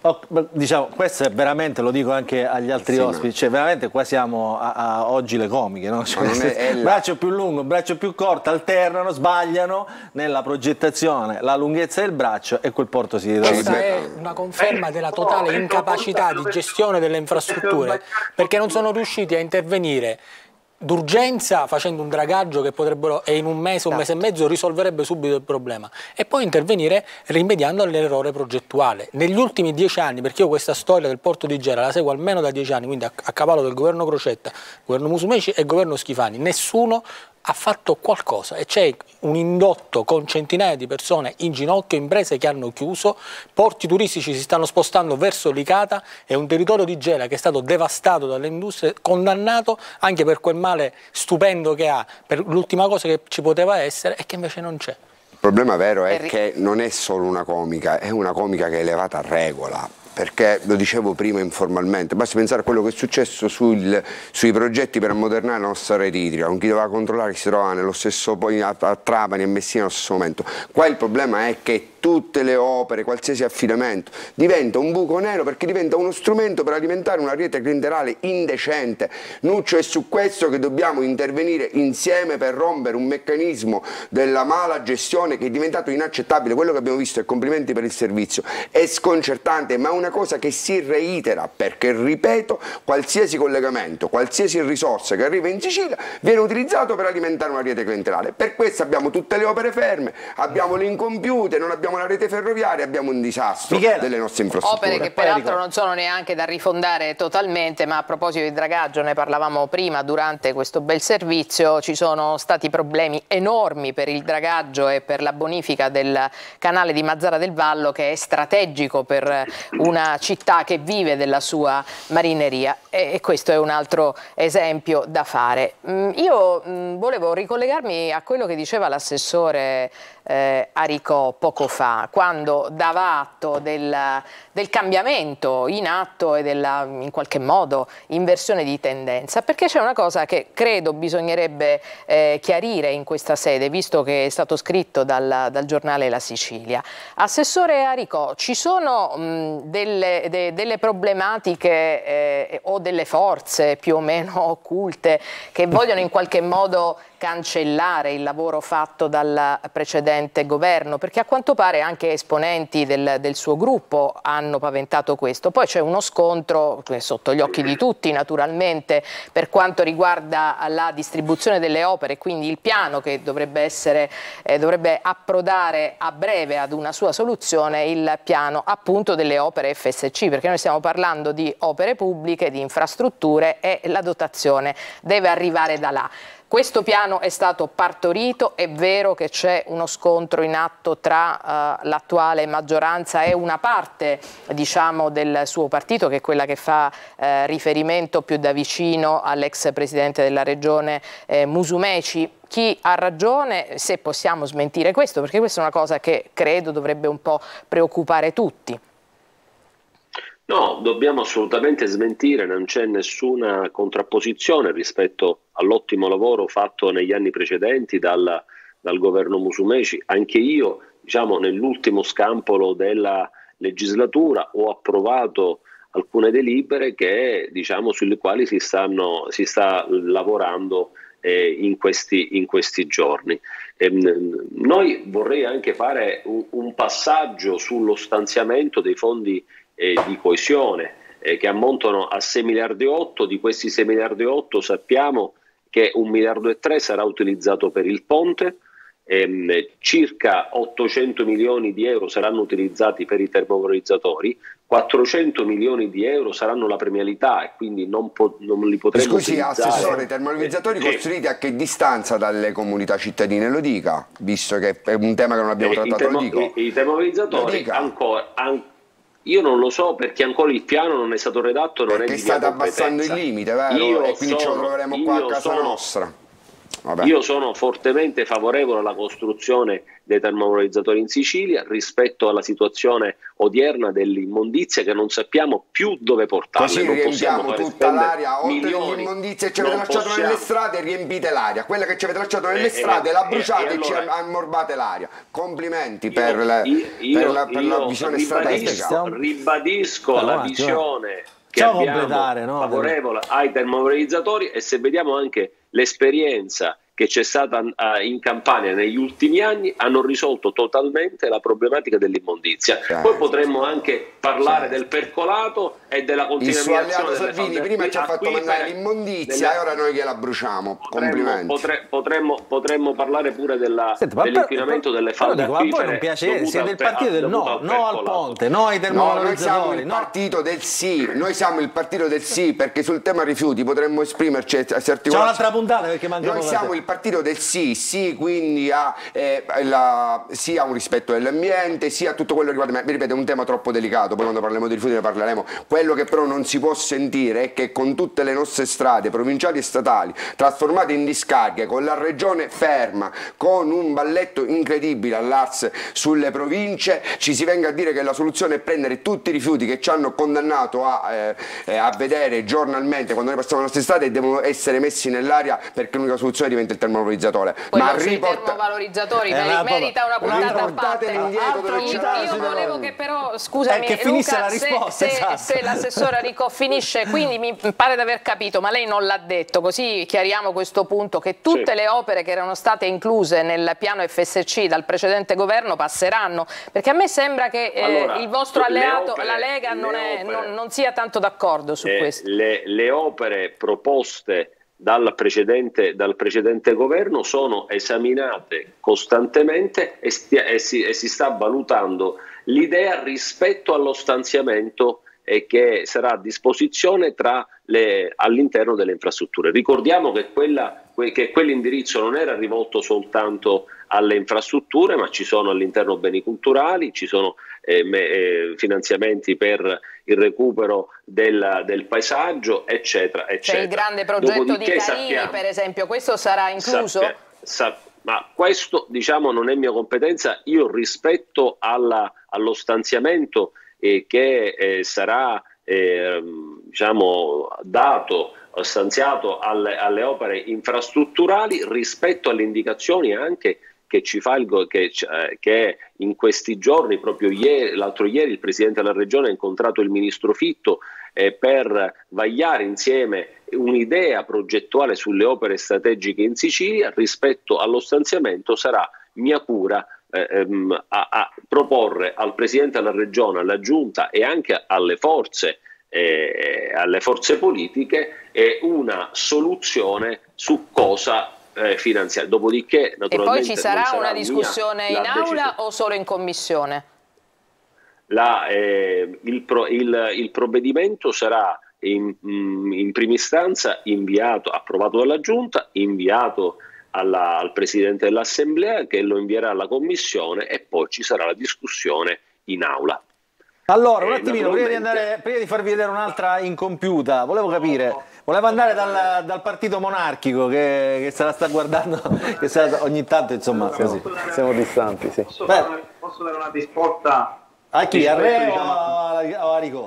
Oh, diciamo, questo è veramente, lo dico anche agli altri sì, ospiti, no. Cioè veramente qua siamo a, a oggi le comiche, no? Cioè, è, è la... braccio più lungo, braccio più corto, alternano, sbagliano nella progettazione la lunghezza del braccio e quel porto si ritrova. Questa è una conferma della totale incapacità di gestione delle infrastrutture, perché non sono riusciti a intervenire d'urgenza facendo un dragaggio che potrebbero, e in un mese, un mese e mezzo risolverebbe subito il problema, e poi intervenire rimediando all'errore progettuale. Negli ultimi dieci anni, perché io questa storia del porto di Gela la seguo almeno da dieci anni, quindi a, a cavallo del governo Crocetta, governo Musumeci e governo Schifani, nessuno ha fatto qualcosa e c'è un indotto con centinaia di persone in ginocchio, imprese che hanno chiuso, porti turistici si stanno spostando verso Licata e un territorio di Gela che è stato devastato dalle industrie, condannato anche per quel male stupendo che ha, per l'ultima cosa che ci poteva essere e che invece non c'è. Il problema vero è che non è solo una comica, è una comica che è elevata a regola. Perché, lo dicevo prima informalmente, basti pensare a quello che è successo sul, sui progetti per ammodernare la nostra rete idrica, con chi doveva controllare che si trova nello stesso, poi a, a Trapani e Messina allo stesso momento. Qua il problema è che tutte le opere, qualsiasi affidamento, diventa un buco nero perché diventa uno strumento per alimentare una rete clientelare indecente. Nuccio, è su questo che dobbiamo intervenire insieme per rompere un meccanismo della mala gestione che è diventato inaccettabile. Quello che abbiamo visto, e complimenti per il servizio, è sconcertante, ma è una cosa che si reitera perché, ripeto, qualsiasi collegamento, qualsiasi risorsa che arriva in Sicilia viene utilizzato per alimentare una rete clientelare. Per questo abbiamo tutte le opere ferme, abbiamo le incompiute, non abbiamo la rete ferroviaria, abbiamo un disastro Michela. delle nostre infrastrutture. Opere che peraltro non sono neanche da rifondare totalmente, ma a proposito di dragaggio ne parlavamo prima durante questo bel servizio, ci sono stati problemi enormi per il dragaggio e per la bonifica del canale di Mazzara del Vallo, che è strategico per una città che vive della sua marineria, e questo è un altro esempio da fare. Io volevo ricollegarmi a quello che diceva l'assessore eh, Aricò poco fa, quando dava atto del, del cambiamento in atto e della, in qualche modo, inversione di tendenza, perché c'è una cosa che credo bisognerebbe eh, chiarire in questa sede, visto che è stato scritto dal, dal giornale La Sicilia. Assessore Aricò, ci sono mh, delle, de, delle problematiche eh, o delle forze più o meno occulte che vogliono in qualche modo cancellare il lavoro fatto dal precedente governo, perché a quanto pare anche esponenti del, del suo gruppo hanno paventato questo. Poi c'è uno scontro sotto gli occhi di tutti, naturalmente, per quanto riguarda la distribuzione delle opere, quindi il piano che dovrebbe essere, eh, dovrebbe approdare a breve ad una sua soluzione, il piano appunto delle opere F S C, perché noi stiamo parlando di opere pubbliche, di infrastrutture, e la dotazione deve arrivare da là. Questo piano è stato partorito, è vero che c'è uno scontro in atto tra uh, l'attuale maggioranza e una parte, diciamo, del suo partito, che è quella che fa eh, riferimento più da vicino all'ex presidente della regione eh, Musumeci. Chi ha ragione, se possiamo smentire questo, perché questa è una cosa che credo dovrebbe un po' preoccupare tutti. No, dobbiamo assolutamente smentire, non c'è nessuna contrapposizione rispetto all'ottimo lavoro fatto negli anni precedenti dal, dal governo Musumeci. Anche io, diciamo, nell'ultimo scampolo della legislatura ho approvato alcune delibere che, diciamo, sulle quali si, stanno, si sta lavorando eh, in, questi, in questi giorni. Ehm, noi vorrei anche fare un, un passaggio sullo stanziamento dei fondi Eh, di coesione eh, che ammontano a sei miliardi e otto. Di questi sei miliardi e otto sappiamo che un miliardo e tre sarà utilizzato per il ponte, ehm, circa ottocento milioni di euro saranno utilizzati per i termovalorizzatori, quattrocento milioni di euro saranno la premialità e quindi non, po- non li potremo Scusi, utilizzare. Assessore, i termovalorizzatori eh, costruiti a che distanza dalle comunità cittadine? Lo dica, visto che è un tema che non abbiamo eh, trattato, i termo- lo dico. I, i termovalorizzatori ancora... An- Io non lo so perché ancora il piano non è stato redatto, non perché è di state mia abbassando il limite, vero? Io e quindi sono, ce lo troveremo qua a casa sono, nostra. Vabbè. Io sono fortemente favorevole alla costruzione dei termovalorizzatori in Sicilia rispetto alla situazione odierna dell'immondizia che non sappiamo più dove portarle. Così non riempiamo tutta l'aria, oltre milioni, all'immondizia che ci avete lasciato possiamo. nelle strade, riempite l'aria. Quella che ci avete lasciato nelle Eh, strade eh, la bruciate eh, e ci allora- ammorbate l'aria. Complimenti Io- per, le- io- io- per la, per la io visione ribadisco, strategica. ribadisco Allora, la un attimo, visione che Facciamo abbiamo completare, no? favorevole ai termovalorizzatori, e se vediamo anche l'esperienza che c'è stata eh, in Campania negli ultimi anni, hanno risolto totalmente la problematica dell'immondizia. Poi potremmo anche parlare del percolato e della Il suo continuazione alleato delle Salvini falde prima ci ha fatto acquifere, mandare l'immondizia delle- e ora noi gliela bruciamo. Potremmo, Complimenti. potre- potremmo, potremmo parlare pure della- Senti, ma per- dell'inquinamento delle però falde dico, ma a voi acquifere non piace, dovute siete al il pe- partito del dovuto no, al no al percolato. ponte, no ai No, noi siamo termovalorizzatori, il no. partito del sì, noi siamo il partito del sì perché sul tema rifiuti potremmo esprimerci e C'è articolare. un'altra puntata perché manca Noi poco siamo tempo. il partito del sì, sì, quindi a, eh, la, sì a un rispetto dell'ambiente, sì a tutto quello che riguarda, ma mi ripeto, è un tema troppo delicato, poi quando parleremo di rifiuti ne parleremo. Quello che però non si può sentire è che con tutte le nostre strade provinciali e statali trasformate in discariche, con la regione ferma, con un balletto incredibile all'A R S sulle province, ci si venga a dire che la soluzione è prendere tutti i rifiuti che ci hanno condannato a, eh, a vedere giornalmente quando noi passiamo le nostre strade e devono essere messi nell'aria perché l'unica soluzione diventa il termovalorizzatore. Quello Ma sui riporta- termovalorizzatori Eh, meri- ma- merita una puntata a riportate parte. indietro dove Io, c'era- io volevo che però, scusami Eh, che finisse Luca, la risposta, se, se- esatto. se l'assessore Ricò finisce, quindi mi pare di aver capito, ma lei non l'ha detto, così chiariamo questo punto, che tutte Sì. le opere che erano state incluse nel piano F S C dal precedente governo passeranno, perché a me sembra che eh, Allora, il vostro le alleato, opere- la Lega, non, le è- opere- non- non sia tanto d'accordo su Eh, questo. le, le opere proposte dal precedente, dal precedente governo sono esaminate costantemente e, stia- e si, e si sta valutando l'idea rispetto allo stanziamento eh, che sarà a disposizione tra le- all'interno delle infrastrutture. Ricordiamo che, quella, que- che quell'indirizzo non era rivolto soltanto alle infrastrutture, ma ci sono all'interno beni culturali, ci sono eh, me- eh, finanziamenti per il recupero del, del paesaggio, eccetera, C'è eccetera. il grande progetto di Dopodiché Carini, sappiamo- per esempio, questo sarà incluso? Sappia- sa- ma questo, diciamo, non è mia competenza. Io rispetto alla- allo stanziamento eh, che eh, sarà eh, diciamo, dato, stanziato alle, alle opere infrastrutturali, rispetto alle indicazioni anche che ci fa il go- che, eh, che in questi giorni, proprio ieri, l'altro ieri, il Presidente della Regione ha incontrato il Ministro Fitto eh, per vagliare insieme un'idea progettuale sulle opere strategiche in Sicilia. Rispetto allo stanziamento sarà mia cura eh, ehm, a, a proporre al Presidente della Regione, alla Giunta e anche alle forze, eh, alle forze politiche eh, una soluzione su cosa eh, finanziare. Dopodiché, E naturalmente, poi ci sarà, non sarà una mia discussione la in aula decisione. o solo in commissione? La, eh, il, pro, il, il provvedimento sarà in, in prima istanza inviato, approvato dalla Giunta, inviato alla, al Presidente dell'Assemblea, che lo invierà alla Commissione, e poi ci sarà la discussione in aula. Allora, un Eh, attimino, prima di, andare, prima di farvi vedere un'altra incompiuta, volevo capire, volevo andare dal, dal partito monarchico che, che se la sta guardando, che se la- ogni tanto, insomma, così, siamo distanti, sì. Posso, Beh, dare, posso dare una risposta? a chi? A Re rispetto, o diciamo, a, o a Ricò?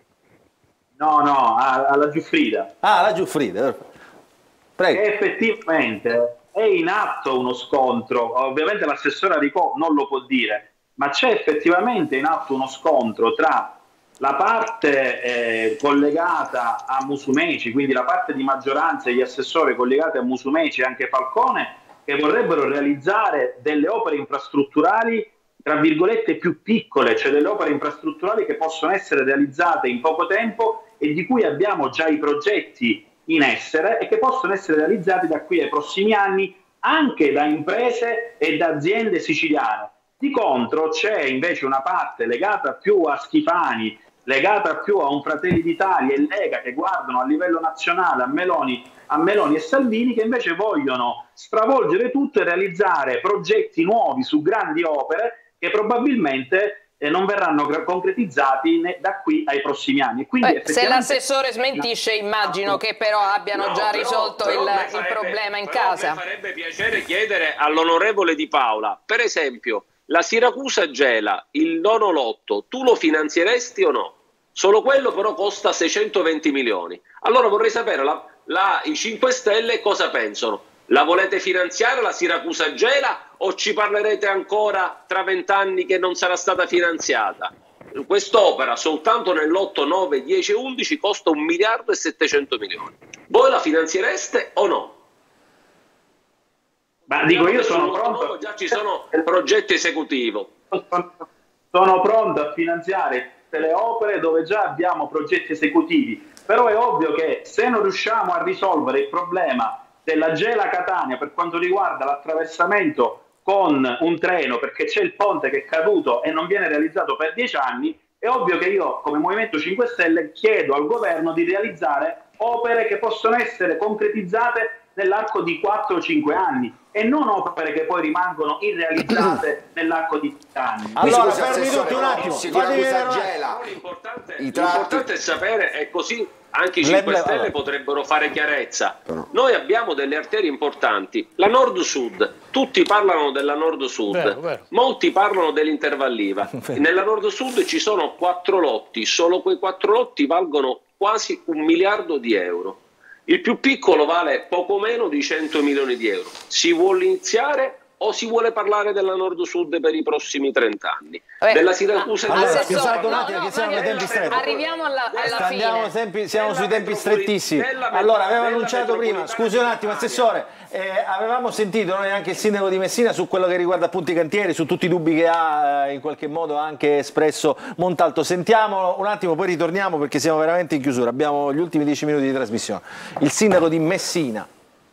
No, no, a- alla Giuffrida. Ah, la Giuffrida, prego. Che effettivamente è in atto uno scontro, ovviamente l'assessore Ricò non lo può dire, ma c'è effettivamente in atto uno scontro tra la parte eh, collegata a Musumeci, quindi la parte di maggioranza e gli assessori collegati a Musumeci e anche Falcone, che vorrebbero realizzare delle opere infrastrutturali tra virgolette più piccole, cioè delle opere infrastrutturali che possono essere realizzate in poco tempo e di cui abbiamo già i progetti in essere e che possono essere realizzati da qui ai prossimi anni anche da imprese e da aziende siciliane. Di contro c'è invece una parte legata più a Schifani, legata più a un Fratelli d'Italia e Lega, che guardano a livello nazionale a Meloni, a Meloni e Salvini, che invece vogliono stravolgere tutto e realizzare progetti nuovi su grandi opere che probabilmente eh, non verranno concretizzati ne, da qui ai prossimi anni. Quindi, Beh, se l'assessore smentisce, immagino che però abbiano no, già però, risolto però il, farebbe, il problema in però casa. Mi farebbe piacere chiedere all'onorevole Di Paola, per esempio, la Siracusa Gela, il nono lotto, tu lo finanzieresti o no? Solo quello però costa seicentoventi milioni. Allora vorrei sapere la, la, i cinque Stelle cosa pensano. La volete finanziare la Siracusa Gela o ci parlerete ancora tra vent'anni che non sarà stata finanziata? Quest'opera soltanto nell'otto, nove, dieci e undici costa un miliardo e settecento milioni. Voi la finanziereste o no? Ma dico, io sono pronto. Già ci sono progetti esecutivi. Sono pronto a finanziare tutte le opere dove già abbiamo progetti esecutivi, però è ovvio che se non riusciamo a risolvere il problema della Gela Catania per quanto riguarda l'attraversamento con un treno, perché c'è il ponte che è caduto e non viene realizzato per dieci anni, è ovvio che io come Movimento cinque Stelle chiedo al governo di realizzare opere che possono essere concretizzate nell'arco di quattro o cinque anni e non opere che poi rimangono irrealizzate nell'arco di anni. Allora, fermi tutti un attimo. L'importante è sapere, e così anche i cinque Stelle potrebbero fare chiarezza. Noi abbiamo delle arterie importanti, la Nord-Sud, tutti parlano della Nord-Sud, molti parlano dell'Intervalliva. Nella Nord-Sud ci sono quattro lotti, solo quei quattro lotti valgono quasi un miliardo di euro. Il più piccolo vale poco meno di cento milioni di euro. Si vuole iniziare o si vuole parlare della Nord-Sud per i prossimi trenta anni? Beh, della Siracusa allora, Gela. scusate un attimo, no, no, che siamo nei tempi stretti. Arriviamo alla, alla Andiamo tempi, siamo sui tempi strettissimi. Allora, avevo annunciato prima, scusi un attimo, Assessore, eh, avevamo sentito noi anche il Sindaco di Messina su quello che riguarda appunto i cantieri, su tutti i dubbi che ha eh, in qualche modo anche espresso Montalto. Sentiamolo un attimo, poi ritorniamo perché siamo veramente in chiusura, abbiamo gli ultimi dieci minuti di trasmissione. Il Sindaco di Messina.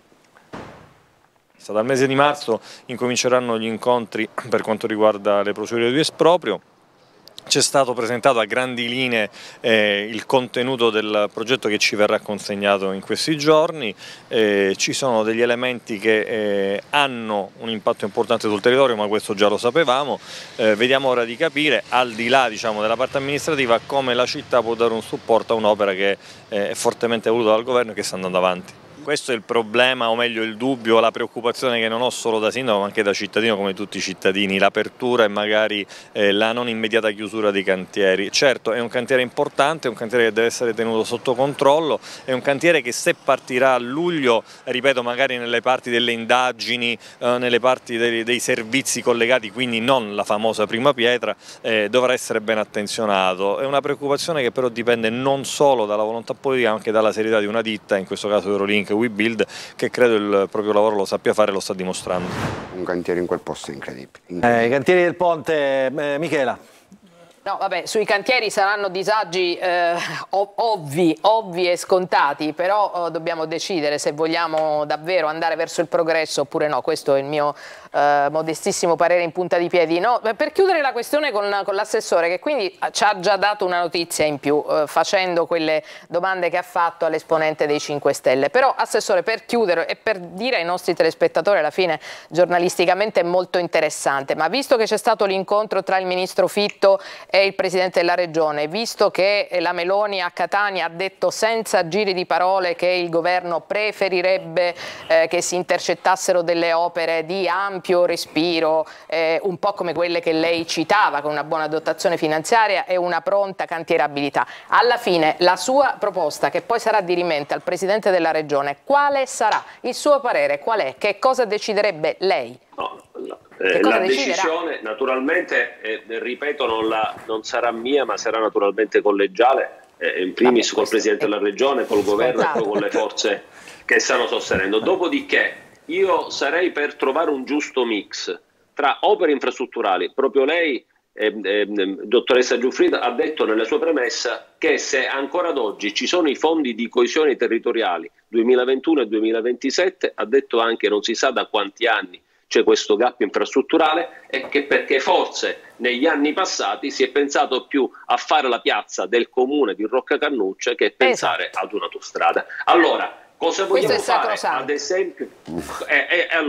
Dal mese di marzo incominceranno gli incontri per quanto riguarda le procedure di esproprio. C'è stato presentato a grandi linee eh, il contenuto del progetto che ci verrà consegnato in questi giorni, eh, ci sono degli elementi che eh, hanno un impatto importante sul territorio, ma questo già lo sapevamo, eh, vediamo ora di capire, al di là diciamo, della parte amministrativa, come la città può dare un supporto a un'opera che eh, è fortemente voluta dal governo e che sta andando avanti. Questo è il problema, o meglio il dubbio, la preoccupazione che non ho solo da sindaco ma anche da cittadino come tutti i cittadini, l'apertura e magari eh, la non immediata chiusura dei cantieri. Certo è un cantiere importante, è un cantiere che deve essere tenuto sotto controllo, è un cantiere che se partirà a luglio, ripeto magari nelle parti delle indagini, eh, nelle parti dei, dei servizi collegati, quindi non la famosa prima pietra, eh, dovrà essere ben attenzionato. È una preoccupazione che però dipende non solo dalla volontà politica ma anche dalla serietà di una ditta, in questo caso Eurolink WeBuild, che credo il proprio lavoro lo sappia fare e lo sta dimostrando. Un cantiere in quel posto è incredibile. Eh, I cantieri del ponte, eh, Michela. No, vabbè, sui cantieri saranno disagi eh, ovvi, ovvi e scontati, però eh, dobbiamo decidere se vogliamo davvero andare verso il progresso oppure no. Questo è il mio eh, modestissimo parere in punta di piedi. No, per chiudere la questione con, con l'assessore, che quindi ci ha già dato una notizia in più eh, facendo quelle domande che ha fatto all'esponente dei cinque Stelle. Però, assessore, per chiudere e per dire ai nostri telespettatori, alla fine giornalisticamente è molto interessante, ma visto che c'è stato l'incontro tra il ministro Fitto e il Presidente della Regione, visto che la Meloni a Catania ha detto senza giri di parole che il governo preferirebbe eh, che si intercettassero delle opere di ampio respiro, eh, un po' come quelle che lei citava, con una buona dotazione finanziaria e una pronta cantierabilità, alla fine la sua proposta, che poi sarà dirimente al Presidente della Regione, quale sarà? Il suo parere qual è? Che cosa deciderebbe lei? No, no. Eh, la decisione naturalmente, eh, ripeto, non, la, non sarà mia ma sarà naturalmente collegiale, eh, in primis Vabbè, col Presidente è... della Regione, col governo e poi con le forze che stanno sostenendo. Dopodiché io sarei per trovare un giusto mix tra opere infrastrutturali. Proprio lei, eh, eh, dottoressa Giuffrida, ha detto nella sua premessa che se ancora ad oggi ci sono i fondi di coesione territoriali duemilaventuno e duemilaventisette, ha detto anche non si sa da quanti anni c'è questo gap infrastrutturale, e che perché forse negli anni passati si è pensato più a fare la piazza del comune di Roccacannuccia che pensare esatto. ad un'autostrada. Allora, cosa vogliamo fare? Ad esempio, e, e, e allora,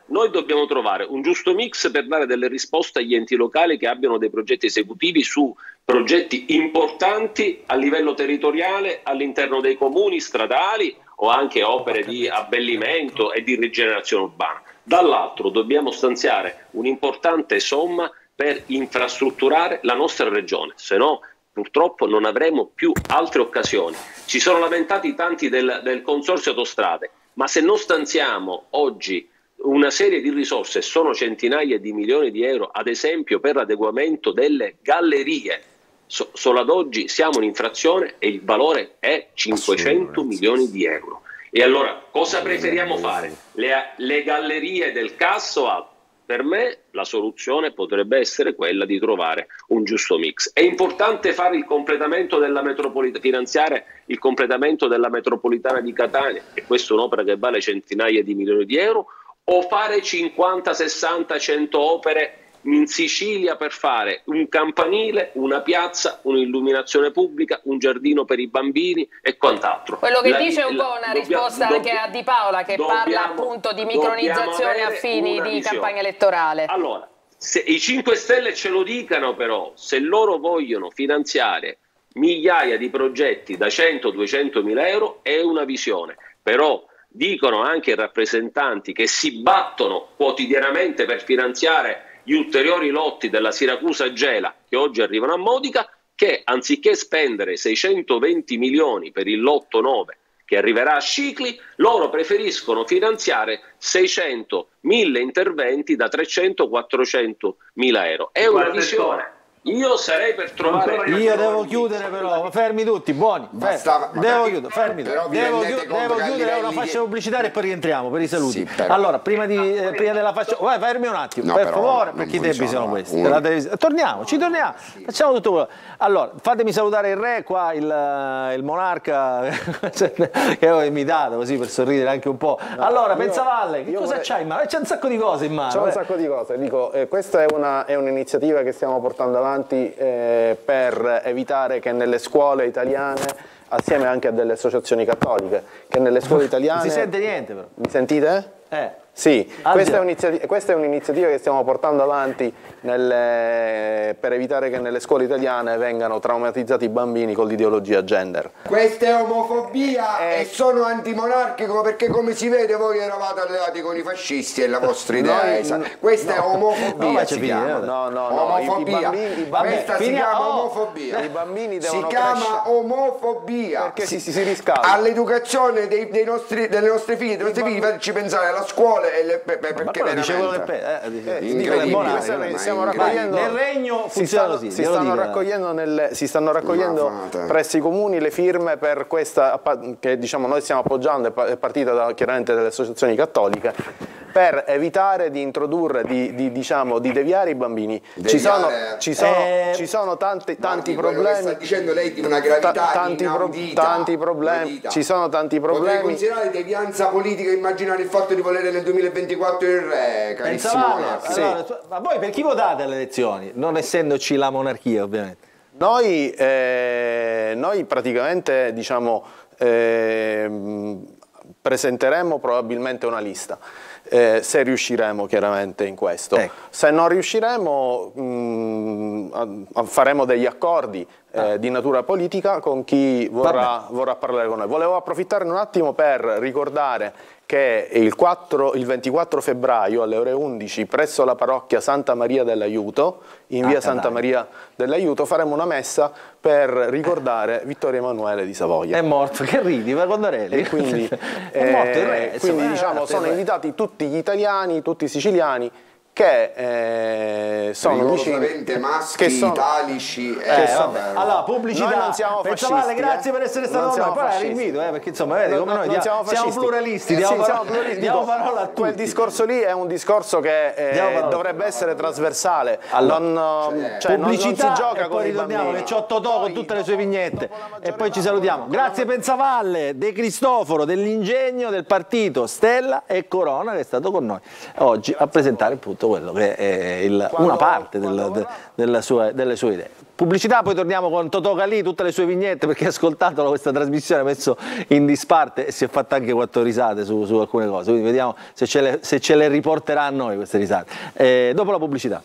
noi dobbiamo trovare un giusto mix per dare delle risposte agli enti locali che abbiano dei progetti esecutivi su progetti importanti a livello territoriale all'interno dei comuni stradali o anche opere di abbellimento e di rigenerazione urbana. Dall'altro dobbiamo stanziare un'importante somma per infrastrutturare la nostra regione, se no purtroppo non avremo più altre occasioni. Ci sono lamentati tanti del, del consorzio autostrade, ma se non stanziamo oggi una serie di risorse, sono centinaia di milioni di euro, ad esempio per l'adeguamento delle gallerie, so, solo ad oggi siamo in infrazione e il valore è cinquecento milioni di euro. E allora cosa preferiamo fare? Le, le gallerie del Casso? A, per me la soluzione potrebbe essere quella di trovare un giusto mix. È importante fare il completamento della metropolitana, finanziare il completamento della metropolitana di Catania, e questa è un'opera che vale centinaia di milioni di euro, o fare cinquanta, sessanta, cento opere in Sicilia per fare un campanile, una piazza, un'illuminazione pubblica, un giardino per i bambini e quant'altro. Quello che la, dice è un la, po' una dobbiamo, risposta anche a Di Paola, che dobbiamo, parla appunto di micronizzazione a fini di visione. campagna elettorale. Allora, se i cinque Stelle ce lo dicano, però, se loro vogliono finanziare migliaia di progetti da cento duecento mila euro, è una visione. Però dicono anche i rappresentanti che si battono quotidianamente per finanziare gli ulteriori lotti della Siracusa Gela, che oggi arrivano a Modica, che anziché spendere seicentoventi milioni per il lotto nove che arriverà a Scicli, loro preferiscono finanziare seicento mille interventi da trecento quattrocento mila euro. È una visione. Io sarei per trovare... Io devo chiudere però, fermi tutti, buoni. Bastava, Fermi. Devo magari- chiudere, fermi. però vi Devo, rendete chiu- conto devo che a chiudere una livelli fascia di- pubblicitaria e poi rientriamo per i saluti. Sì, però- Allora, prima, di, eh, prima della fascia... Vai, fermi un attimo, No, per però favore, non perché i tempi funziona. sono questi. Un- della televisione. Torniamo, ci torniamo. Facciamo tutto quello. Allora, fatemi salutare il re qua, il, il monarca che ho imitato così per sorridere anche un po'. Allora, io- Pensavalle, che io cosa vorrei- c'hai in mano? C'è un sacco di cose in mano. C'è un eh. sacco di cose, dico, eh, questa è una- è un'iniziativa che stiamo portando avanti eh, per evitare che nelle scuole italiane, assieme anche a delle associazioni cattoliche, che nelle scuole italiane... Non si sente niente però. Mi sentite? Eh. Sì, Al questa di è, là. un'iniziativa, questa è un'iniziativa che stiamo portando avanti nelle- per evitare che nelle scuole italiane vengano traumatizzati i bambini con l'ideologia gender. Questa è omofobia e sono antimonarchico perché, come si vede, voi eravate alleati con i fascisti e la vostra idea Noi- è esa- questa è no. omofobia, No, si faccia chiama. finire, No, no, no, omofobia. i, i bambini, i bambini- Questa si Finiamo- chiama oh. omofobia. I bambini Si devono chiama crescere- omofobia. Perché si, si, si riscalda. All'educazione dei, dei nostri, delle nostre figlie, dei nostri figli, fateci pensare alla scuola e le, per- per- Ma perché quello dice quello del veramente- pe- eh, dice- Eh, dice dico, quello del dico, monarca, stiamo- ma stiamo in- raccogliendo- Nel regno si funziona stanno, così. si glielo stanno dico. raccogliendo, nelle- si stanno raccogliendo Ma fate. presso i comuni le firme per questa, che diciamo noi stiamo appoggiando, è pa- è partita da, chiaramente dalle associazioni cattoliche, per evitare di introdurre, di, di, diciamo, di deviare i bambini. Ci sono, Deviare- ci sono, Eh, ci sono tanti, tanti Guardi, quello che problemi. sta dicendo lei di una gravità Ta- tanti, pro- inaudita, tanti problemi, inaudita. ci sono tanti Potrei problemi. considerare devianza politica immaginare il fatto di volere nel duemilaventiquattro il re, carissimo Pensavate, Monarca. allora, tu- ma voi per chi votate alle elezioni? Non essendoci la monarchia, ovviamente. Noi, eh, noi praticamente diciamo, ehm, presenteremo probabilmente una lista, eh, se riusciremo chiaramente in questo. Ecco. Se non riusciremo mh, a- a- faremo degli accordi eh, di natura politica con chi vorrà, vorrà parlare con noi. Volevo approfittarne un attimo per ricordare che il, quattro, il ventiquattro febbraio alle ore undici presso la parrocchia Santa Maria dell'Aiuto, in Ah, via Catania. Santa Maria dell'Aiuto, faremo una messa per ricordare Vittorio Emanuele di Savoia. È morto, che ridi, ma quando eri? E quindi, è morto il re. eh, insomma, quindi eh, diciamo, il sono re. invitati tutti gli italiani, tutti i siciliani che eh, sono vicini, Rigorosamente maschi, che sono- italici, Eh, eh, vabbè. vabbè. Allora, pubblicità. Noi non siamo Pensavale, fascisti, grazie eh. per essere stato Non con noi. siamo Poi la fascisti. rinvito, eh, perché insomma, vedi No, come no, noi non dia- siamo siamo fascisti. pluralisti, Eh, diamo, sì, parola, siamo pluralisti. diamo Dico, parola a tutti. quel discorso lì è un discorso che eh, Diamo parola. dovrebbe essere trasversale. Allora, non, cioè, cioè, non- non pubblicità si gioca e con poi i ritorniamo bambini. che c'ho Totò con tutte le sue vignette e poi ci salutiamo. Grazie Pensavalle, De Cristoforo dell'Ingegno, del partito Stella e Corona, che è stato con noi oggi a presentare appunto quello che è il- una parte del- de- della sua- delle sue idee. Pubblicità, poi torniamo con Totò Calì, tutte le sue vignette, perché ha ascoltato questa trasmissione, ha messo in disparte e si è fatta anche quattro risate su, su alcune cose, quindi vediamo se ce le, se ce le riporterà a noi queste risate. Eh, dopo la pubblicità.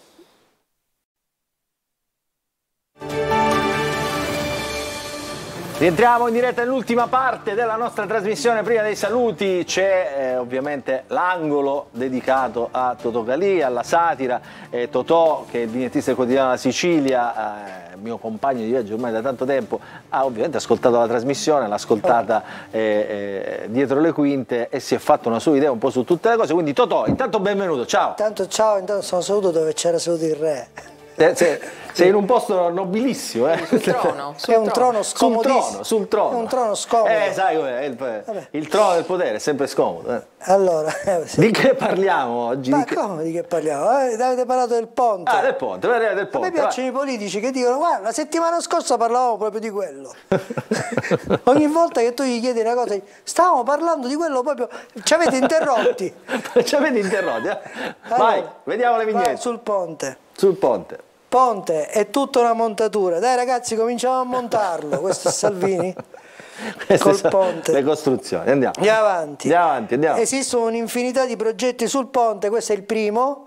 Rientriamo in diretta nell'ultima parte della nostra trasmissione. Prima dei saluti c'è eh, ovviamente l'angolo dedicato a Totò Calì, alla satira. Eh, Totò, che è il vignettista del quotidiano La Sicilia, eh, mio compagno di viaggio ormai da tanto tempo, ha ovviamente ascoltato la trasmissione, l'ha ascoltata eh, eh, dietro le quinte e si è fatto una sua idea un po' su tutte le cose. Quindi Totò, intanto benvenuto, ciao. Intanto ciao, intanto sono seduto dove c'era seduto il re. Eh, sei, sei in un posto nobilissimo, eh? Sul trono, sul è un trono scomodissimo. Sul trono, sul trono. È un trono scomodo. Eh, sai com'è, il, il trono del potere è sempre scomodo. Eh. Allora, eh, sì. Di che parliamo oggi? Ma di che... come di che parliamo? Eh, avete parlato del ponte. Ah, del ponte, del ponte. A me piacciono i politici che dicono, guarda, la settimana scorsa parlavamo proprio di quello. Ogni volta che tu gli chiedi una cosa, stavamo parlando di quello proprio, ci avete interrotti. Ci avete interrotti, eh? Allora, vai, vediamo le vignette. Sul ponte. Sul ponte. Ponte è tutta una montatura. Dai ragazzi, cominciamo a montarlo. Questo è Salvini. Col ponte. Le costruzioni. Andiamo. Andiamo avanti. Andiamo avanti, andiamo. Esistono un'infinità di progetti sul ponte, questo è il primo.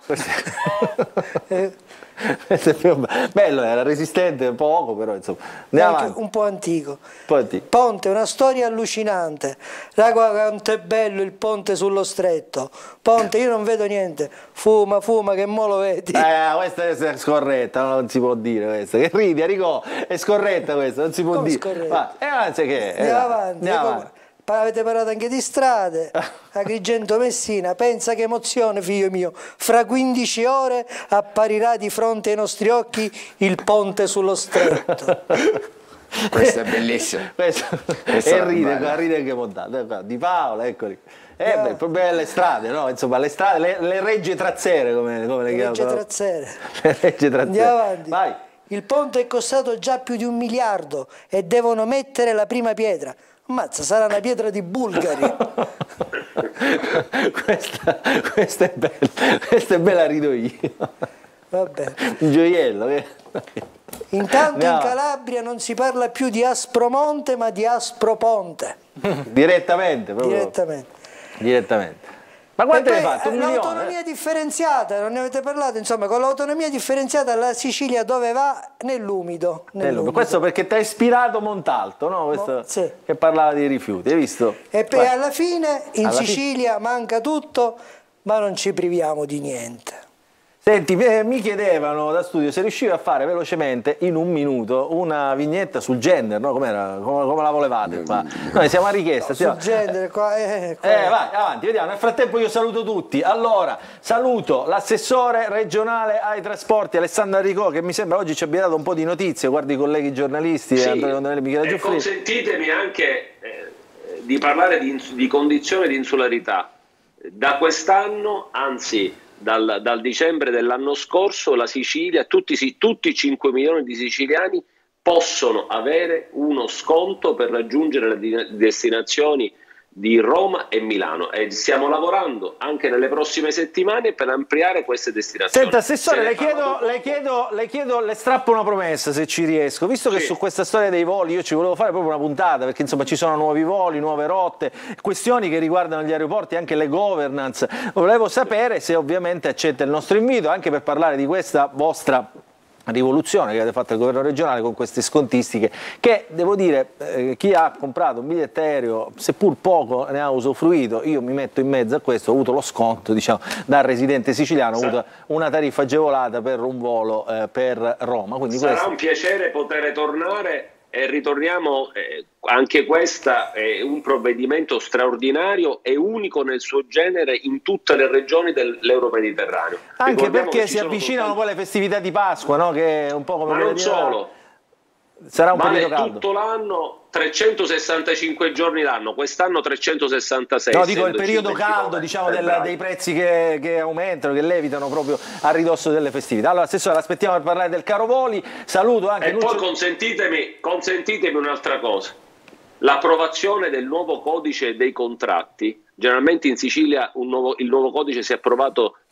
eh. Bello, era resistente poco, però insomma. Andiamo avanti. Un po' antico. Un po' antico. Ponte, una storia allucinante. Raga, quanto è bello il ponte sullo stretto. Ponte, io non vedo niente. Fuma, fuma, che mo lo vedi. Eh, questa è scorretta, non si può dire questa. Che ridi, Enrico, è scorretta questa, non si può Come dire. Scorretta? Ma, eh, anzi che, eh, andiamo avanti. Andiamo avanti. Avete parlato anche di strade, Agrigento Messina, pensa che emozione figlio mio, fra quindici ore apparirà di fronte ai nostri occhi il ponte sullo stretto. Questo è bellissimo. Questo, Questo e ride, bello. ride anche montato, di Paola, eccoli. Eh, beh, il problema è le strade, no? Insomma, le strade, le, le regge trazzere, come, come le, Le chiamano. regge trazzere. Le regge trazzere. Andiamo avanti. Vai. Il ponte è costato già più di un miliardo e devono mettere la prima pietra. Mazza, sarà una pietra di bulgari. questa, questa è bella, questa è bella, rido io. Vabbè. Un gioiello. Eh? Intanto Andiamo. in Calabria non si parla più di Aspromonte ma di Asproponte. Direttamente, proprio. Direttamente. Direttamente. Ma quanto hai fatto? Un milione? L'autonomia differenziata, non ne avete parlato, insomma, con l'autonomia differenziata la Sicilia dove va? Nell'umido. Nell'umido. Questo perché ti ha ispirato Montalto, no? Questo Mo, sì. Che parlava di rifiuti, hai visto? E poi alla fine in alla Sicilia fine. manca tutto, ma non ci priviamo di niente. Senti, eh, mi chiedevano da studio se riuscivi a fare velocemente, in un minuto, una vignetta sul gender, no? Com'era? Come, come la volevate? Qua? Noi siamo a richiesta. No, sul gender, qua, eh, qua. Eh, vai, avanti, vediamo. Nel frattempo io saluto tutti. Allora, saluto l'assessore regionale ai trasporti, Alessandro Arricò, che mi sembra oggi ci abbia dato un po' di notizie, guardi i colleghi giornalisti, sì. Antonio Condonelli e Michele E Giuffrida. consentitemi anche eh, di parlare di, di condizione di insularità. Da quest'anno, anzi... Dal, dal dicembre dell'anno scorso la Sicilia, tutti, tutti i cinque milioni di siciliani possono avere uno sconto per raggiungere le destinazioni di Roma e Milano e stiamo lavorando anche nelle prossime settimane per ampliare queste destinazioni. Senta Assessore, le chiedo, le, chiedo, le chiedo, le strappo una promessa se ci riesco, visto che sì. Su questa storia dei voli io ci volevo fare proprio una puntata, perché insomma ci sono nuovi voli, nuove rotte, questioni che riguardano gli aeroporti, anche le governance, volevo sapere se ovviamente accetta il nostro invito, anche per parlare di questa vostra rivoluzione che avete fatto al governo regionale con queste scontistiche che, devo dire, eh, chi ha comprato un biglietto aereo, seppur poco ne ha usufruito, io mi metto in mezzo a questo, ho avuto lo sconto, diciamo, da residente siciliano, ho avuto una tariffa agevolata per un volo eh, per Roma. Quindi sarà questo... un piacere poter tornare e ritorniamo, eh, anche questa è un provvedimento straordinario e unico nel suo genere in tutte le regioni dell'Euro-Mediterraneo. Anche perché si avvicinano soltanto... poi le festività di Pasqua, no? Che è un po' come ma non solo, sarà un vale periodo caldo. Tutto l'anno, trecentosessantacinque giorni l'anno, quest'anno trecentosessantasei. No, dico il periodo caldo, diciamo, del, dei prezzi che, che aumentano, che levitano proprio a ridosso delle festività. Allora, Assessore, aspettiamo per parlare del caro voli, saluto anche... E Lucio... poi consentitemi, consentitemi un'altra cosa, l'approvazione del nuovo codice dei contratti. Generalmente in Sicilia un nuovo, il nuovo codice si è approvato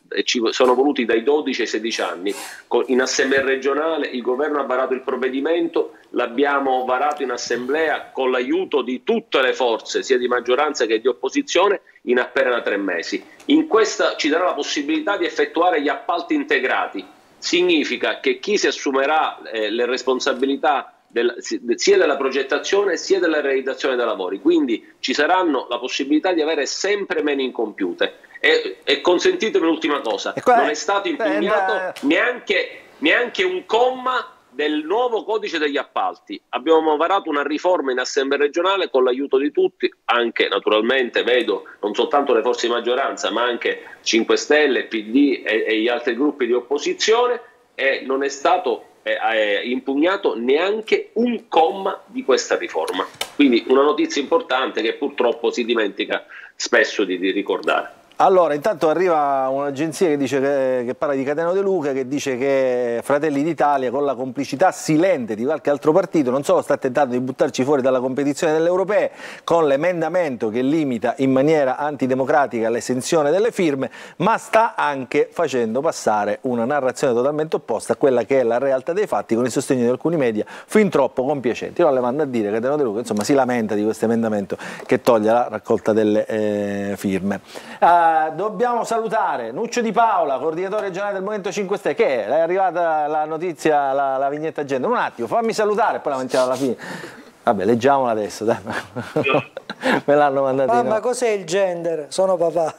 e ci sono voluti dai dodici ai sedici anni. In assemblea regionale il governo ha varato il provvedimento, l'abbiamo varato in assemblea con l'aiuto di tutte le forze, sia di maggioranza che di opposizione, in appena tre mesi. In questa ci darà la possibilità di effettuare gli appalti integrati. Significa che chi si assumerà eh, le responsabilità del, sia della progettazione sia della realizzazione dei lavori, quindi ci saranno la possibilità di avere sempre meno incompiute. E, e consentitemi l'ultima cosa, non è stato impugnato neanche, neanche un comma del nuovo codice degli appalti. Abbiamo varato una riforma in assemblea regionale con l'aiuto di tutti, anche naturalmente vedo non soltanto le forze di maggioranza ma anche cinque Stelle, P D e, e gli altri gruppi di opposizione, e non è stato eh, eh, impugnato neanche un comma di questa riforma. Quindi una notizia importante che purtroppo si dimentica spesso di, di ricordare. Allora, intanto arriva un'agenzia che dice che, che parla di Catena De Luca, che dice che Fratelli d'Italia, con la complicità silente di qualche altro partito, non solo sta tentando di buttarci fuori dalla competizione delle europee con l'emendamento che limita in maniera antidemocratica l'esenzione delle firme, ma sta anche facendo passare una narrazione totalmente opposta a quella che è la realtà dei fatti, con il sostegno di alcuni media fin troppo compiacenti. Io le mando a dire che Catena De Luca, insomma, si lamenta di questo emendamento che toglie la raccolta delle eh, firme. Uh, dobbiamo salutare Nuccio Di Paola, coordinatore regionale del Movimento cinque Stelle. Che è? È arrivata la notizia, la, la vignetta agenda. Un attimo, fammi salutare, poi la mettiamo alla fine. Vabbè, leggiamola adesso, dai. Me l'hanno mandato. Mamma, no. Cos'è il gender? Sono papà.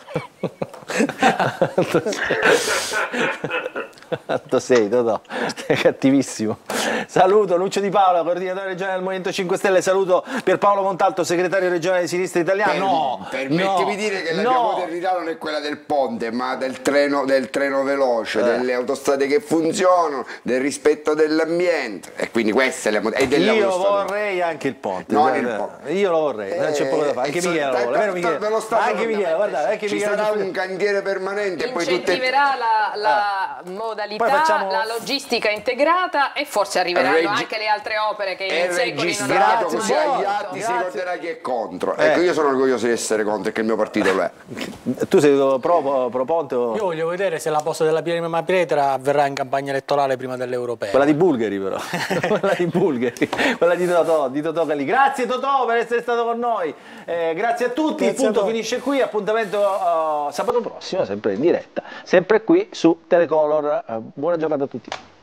Quanto sei, Totò? Sei cattivissimo. Saluto Nuccio Di Paola, coordinatore regionale del Movimento cinque Stelle. Saluto Pierpaolo Montalto, segretario regionale di Sinistra Italiana. Per, no, permettimi no, di dire che la no. mia modernità non è quella del ponte, ma del treno, del treno veloce, eh. delle autostrade che funzionano, del rispetto dell'ambiente. E quindi queste le modernità. Io vorrei anche il ponte. Non il ponte. Io lo vorrei, eh, non c'è poco da fare. Anche Michele lo vuole, vero Michele? Anche Michele, guardate, anche Ci Michele. sarà un cantiere permanente e poi tutte... incentiverà la, la ah. modalità, facciamo... la logistica integrata, e forse arriveranno Regi... anche le altre opere che in secoli non hanno così agli atti si ricorderà chi è contro. Eh. Ecco, io sono orgoglioso di essere contro e che il mio partito lo è. Tu sei pro, pro ponte o... Io voglio vedere se la posta della prima pietra avverrà in campagna elettorale prima delle europee. Quella di Bulgari però, quella di Bulgari, quella di Totò, di Totò Calì. Grazie Totò per essere stato con noi, eh, grazie a tutti, grazie. Il punto finisce qui, appuntamento uh, sabato prossimo, sempre in diretta, sempre qui su Telecolor. Uh, buona giornata a tutti.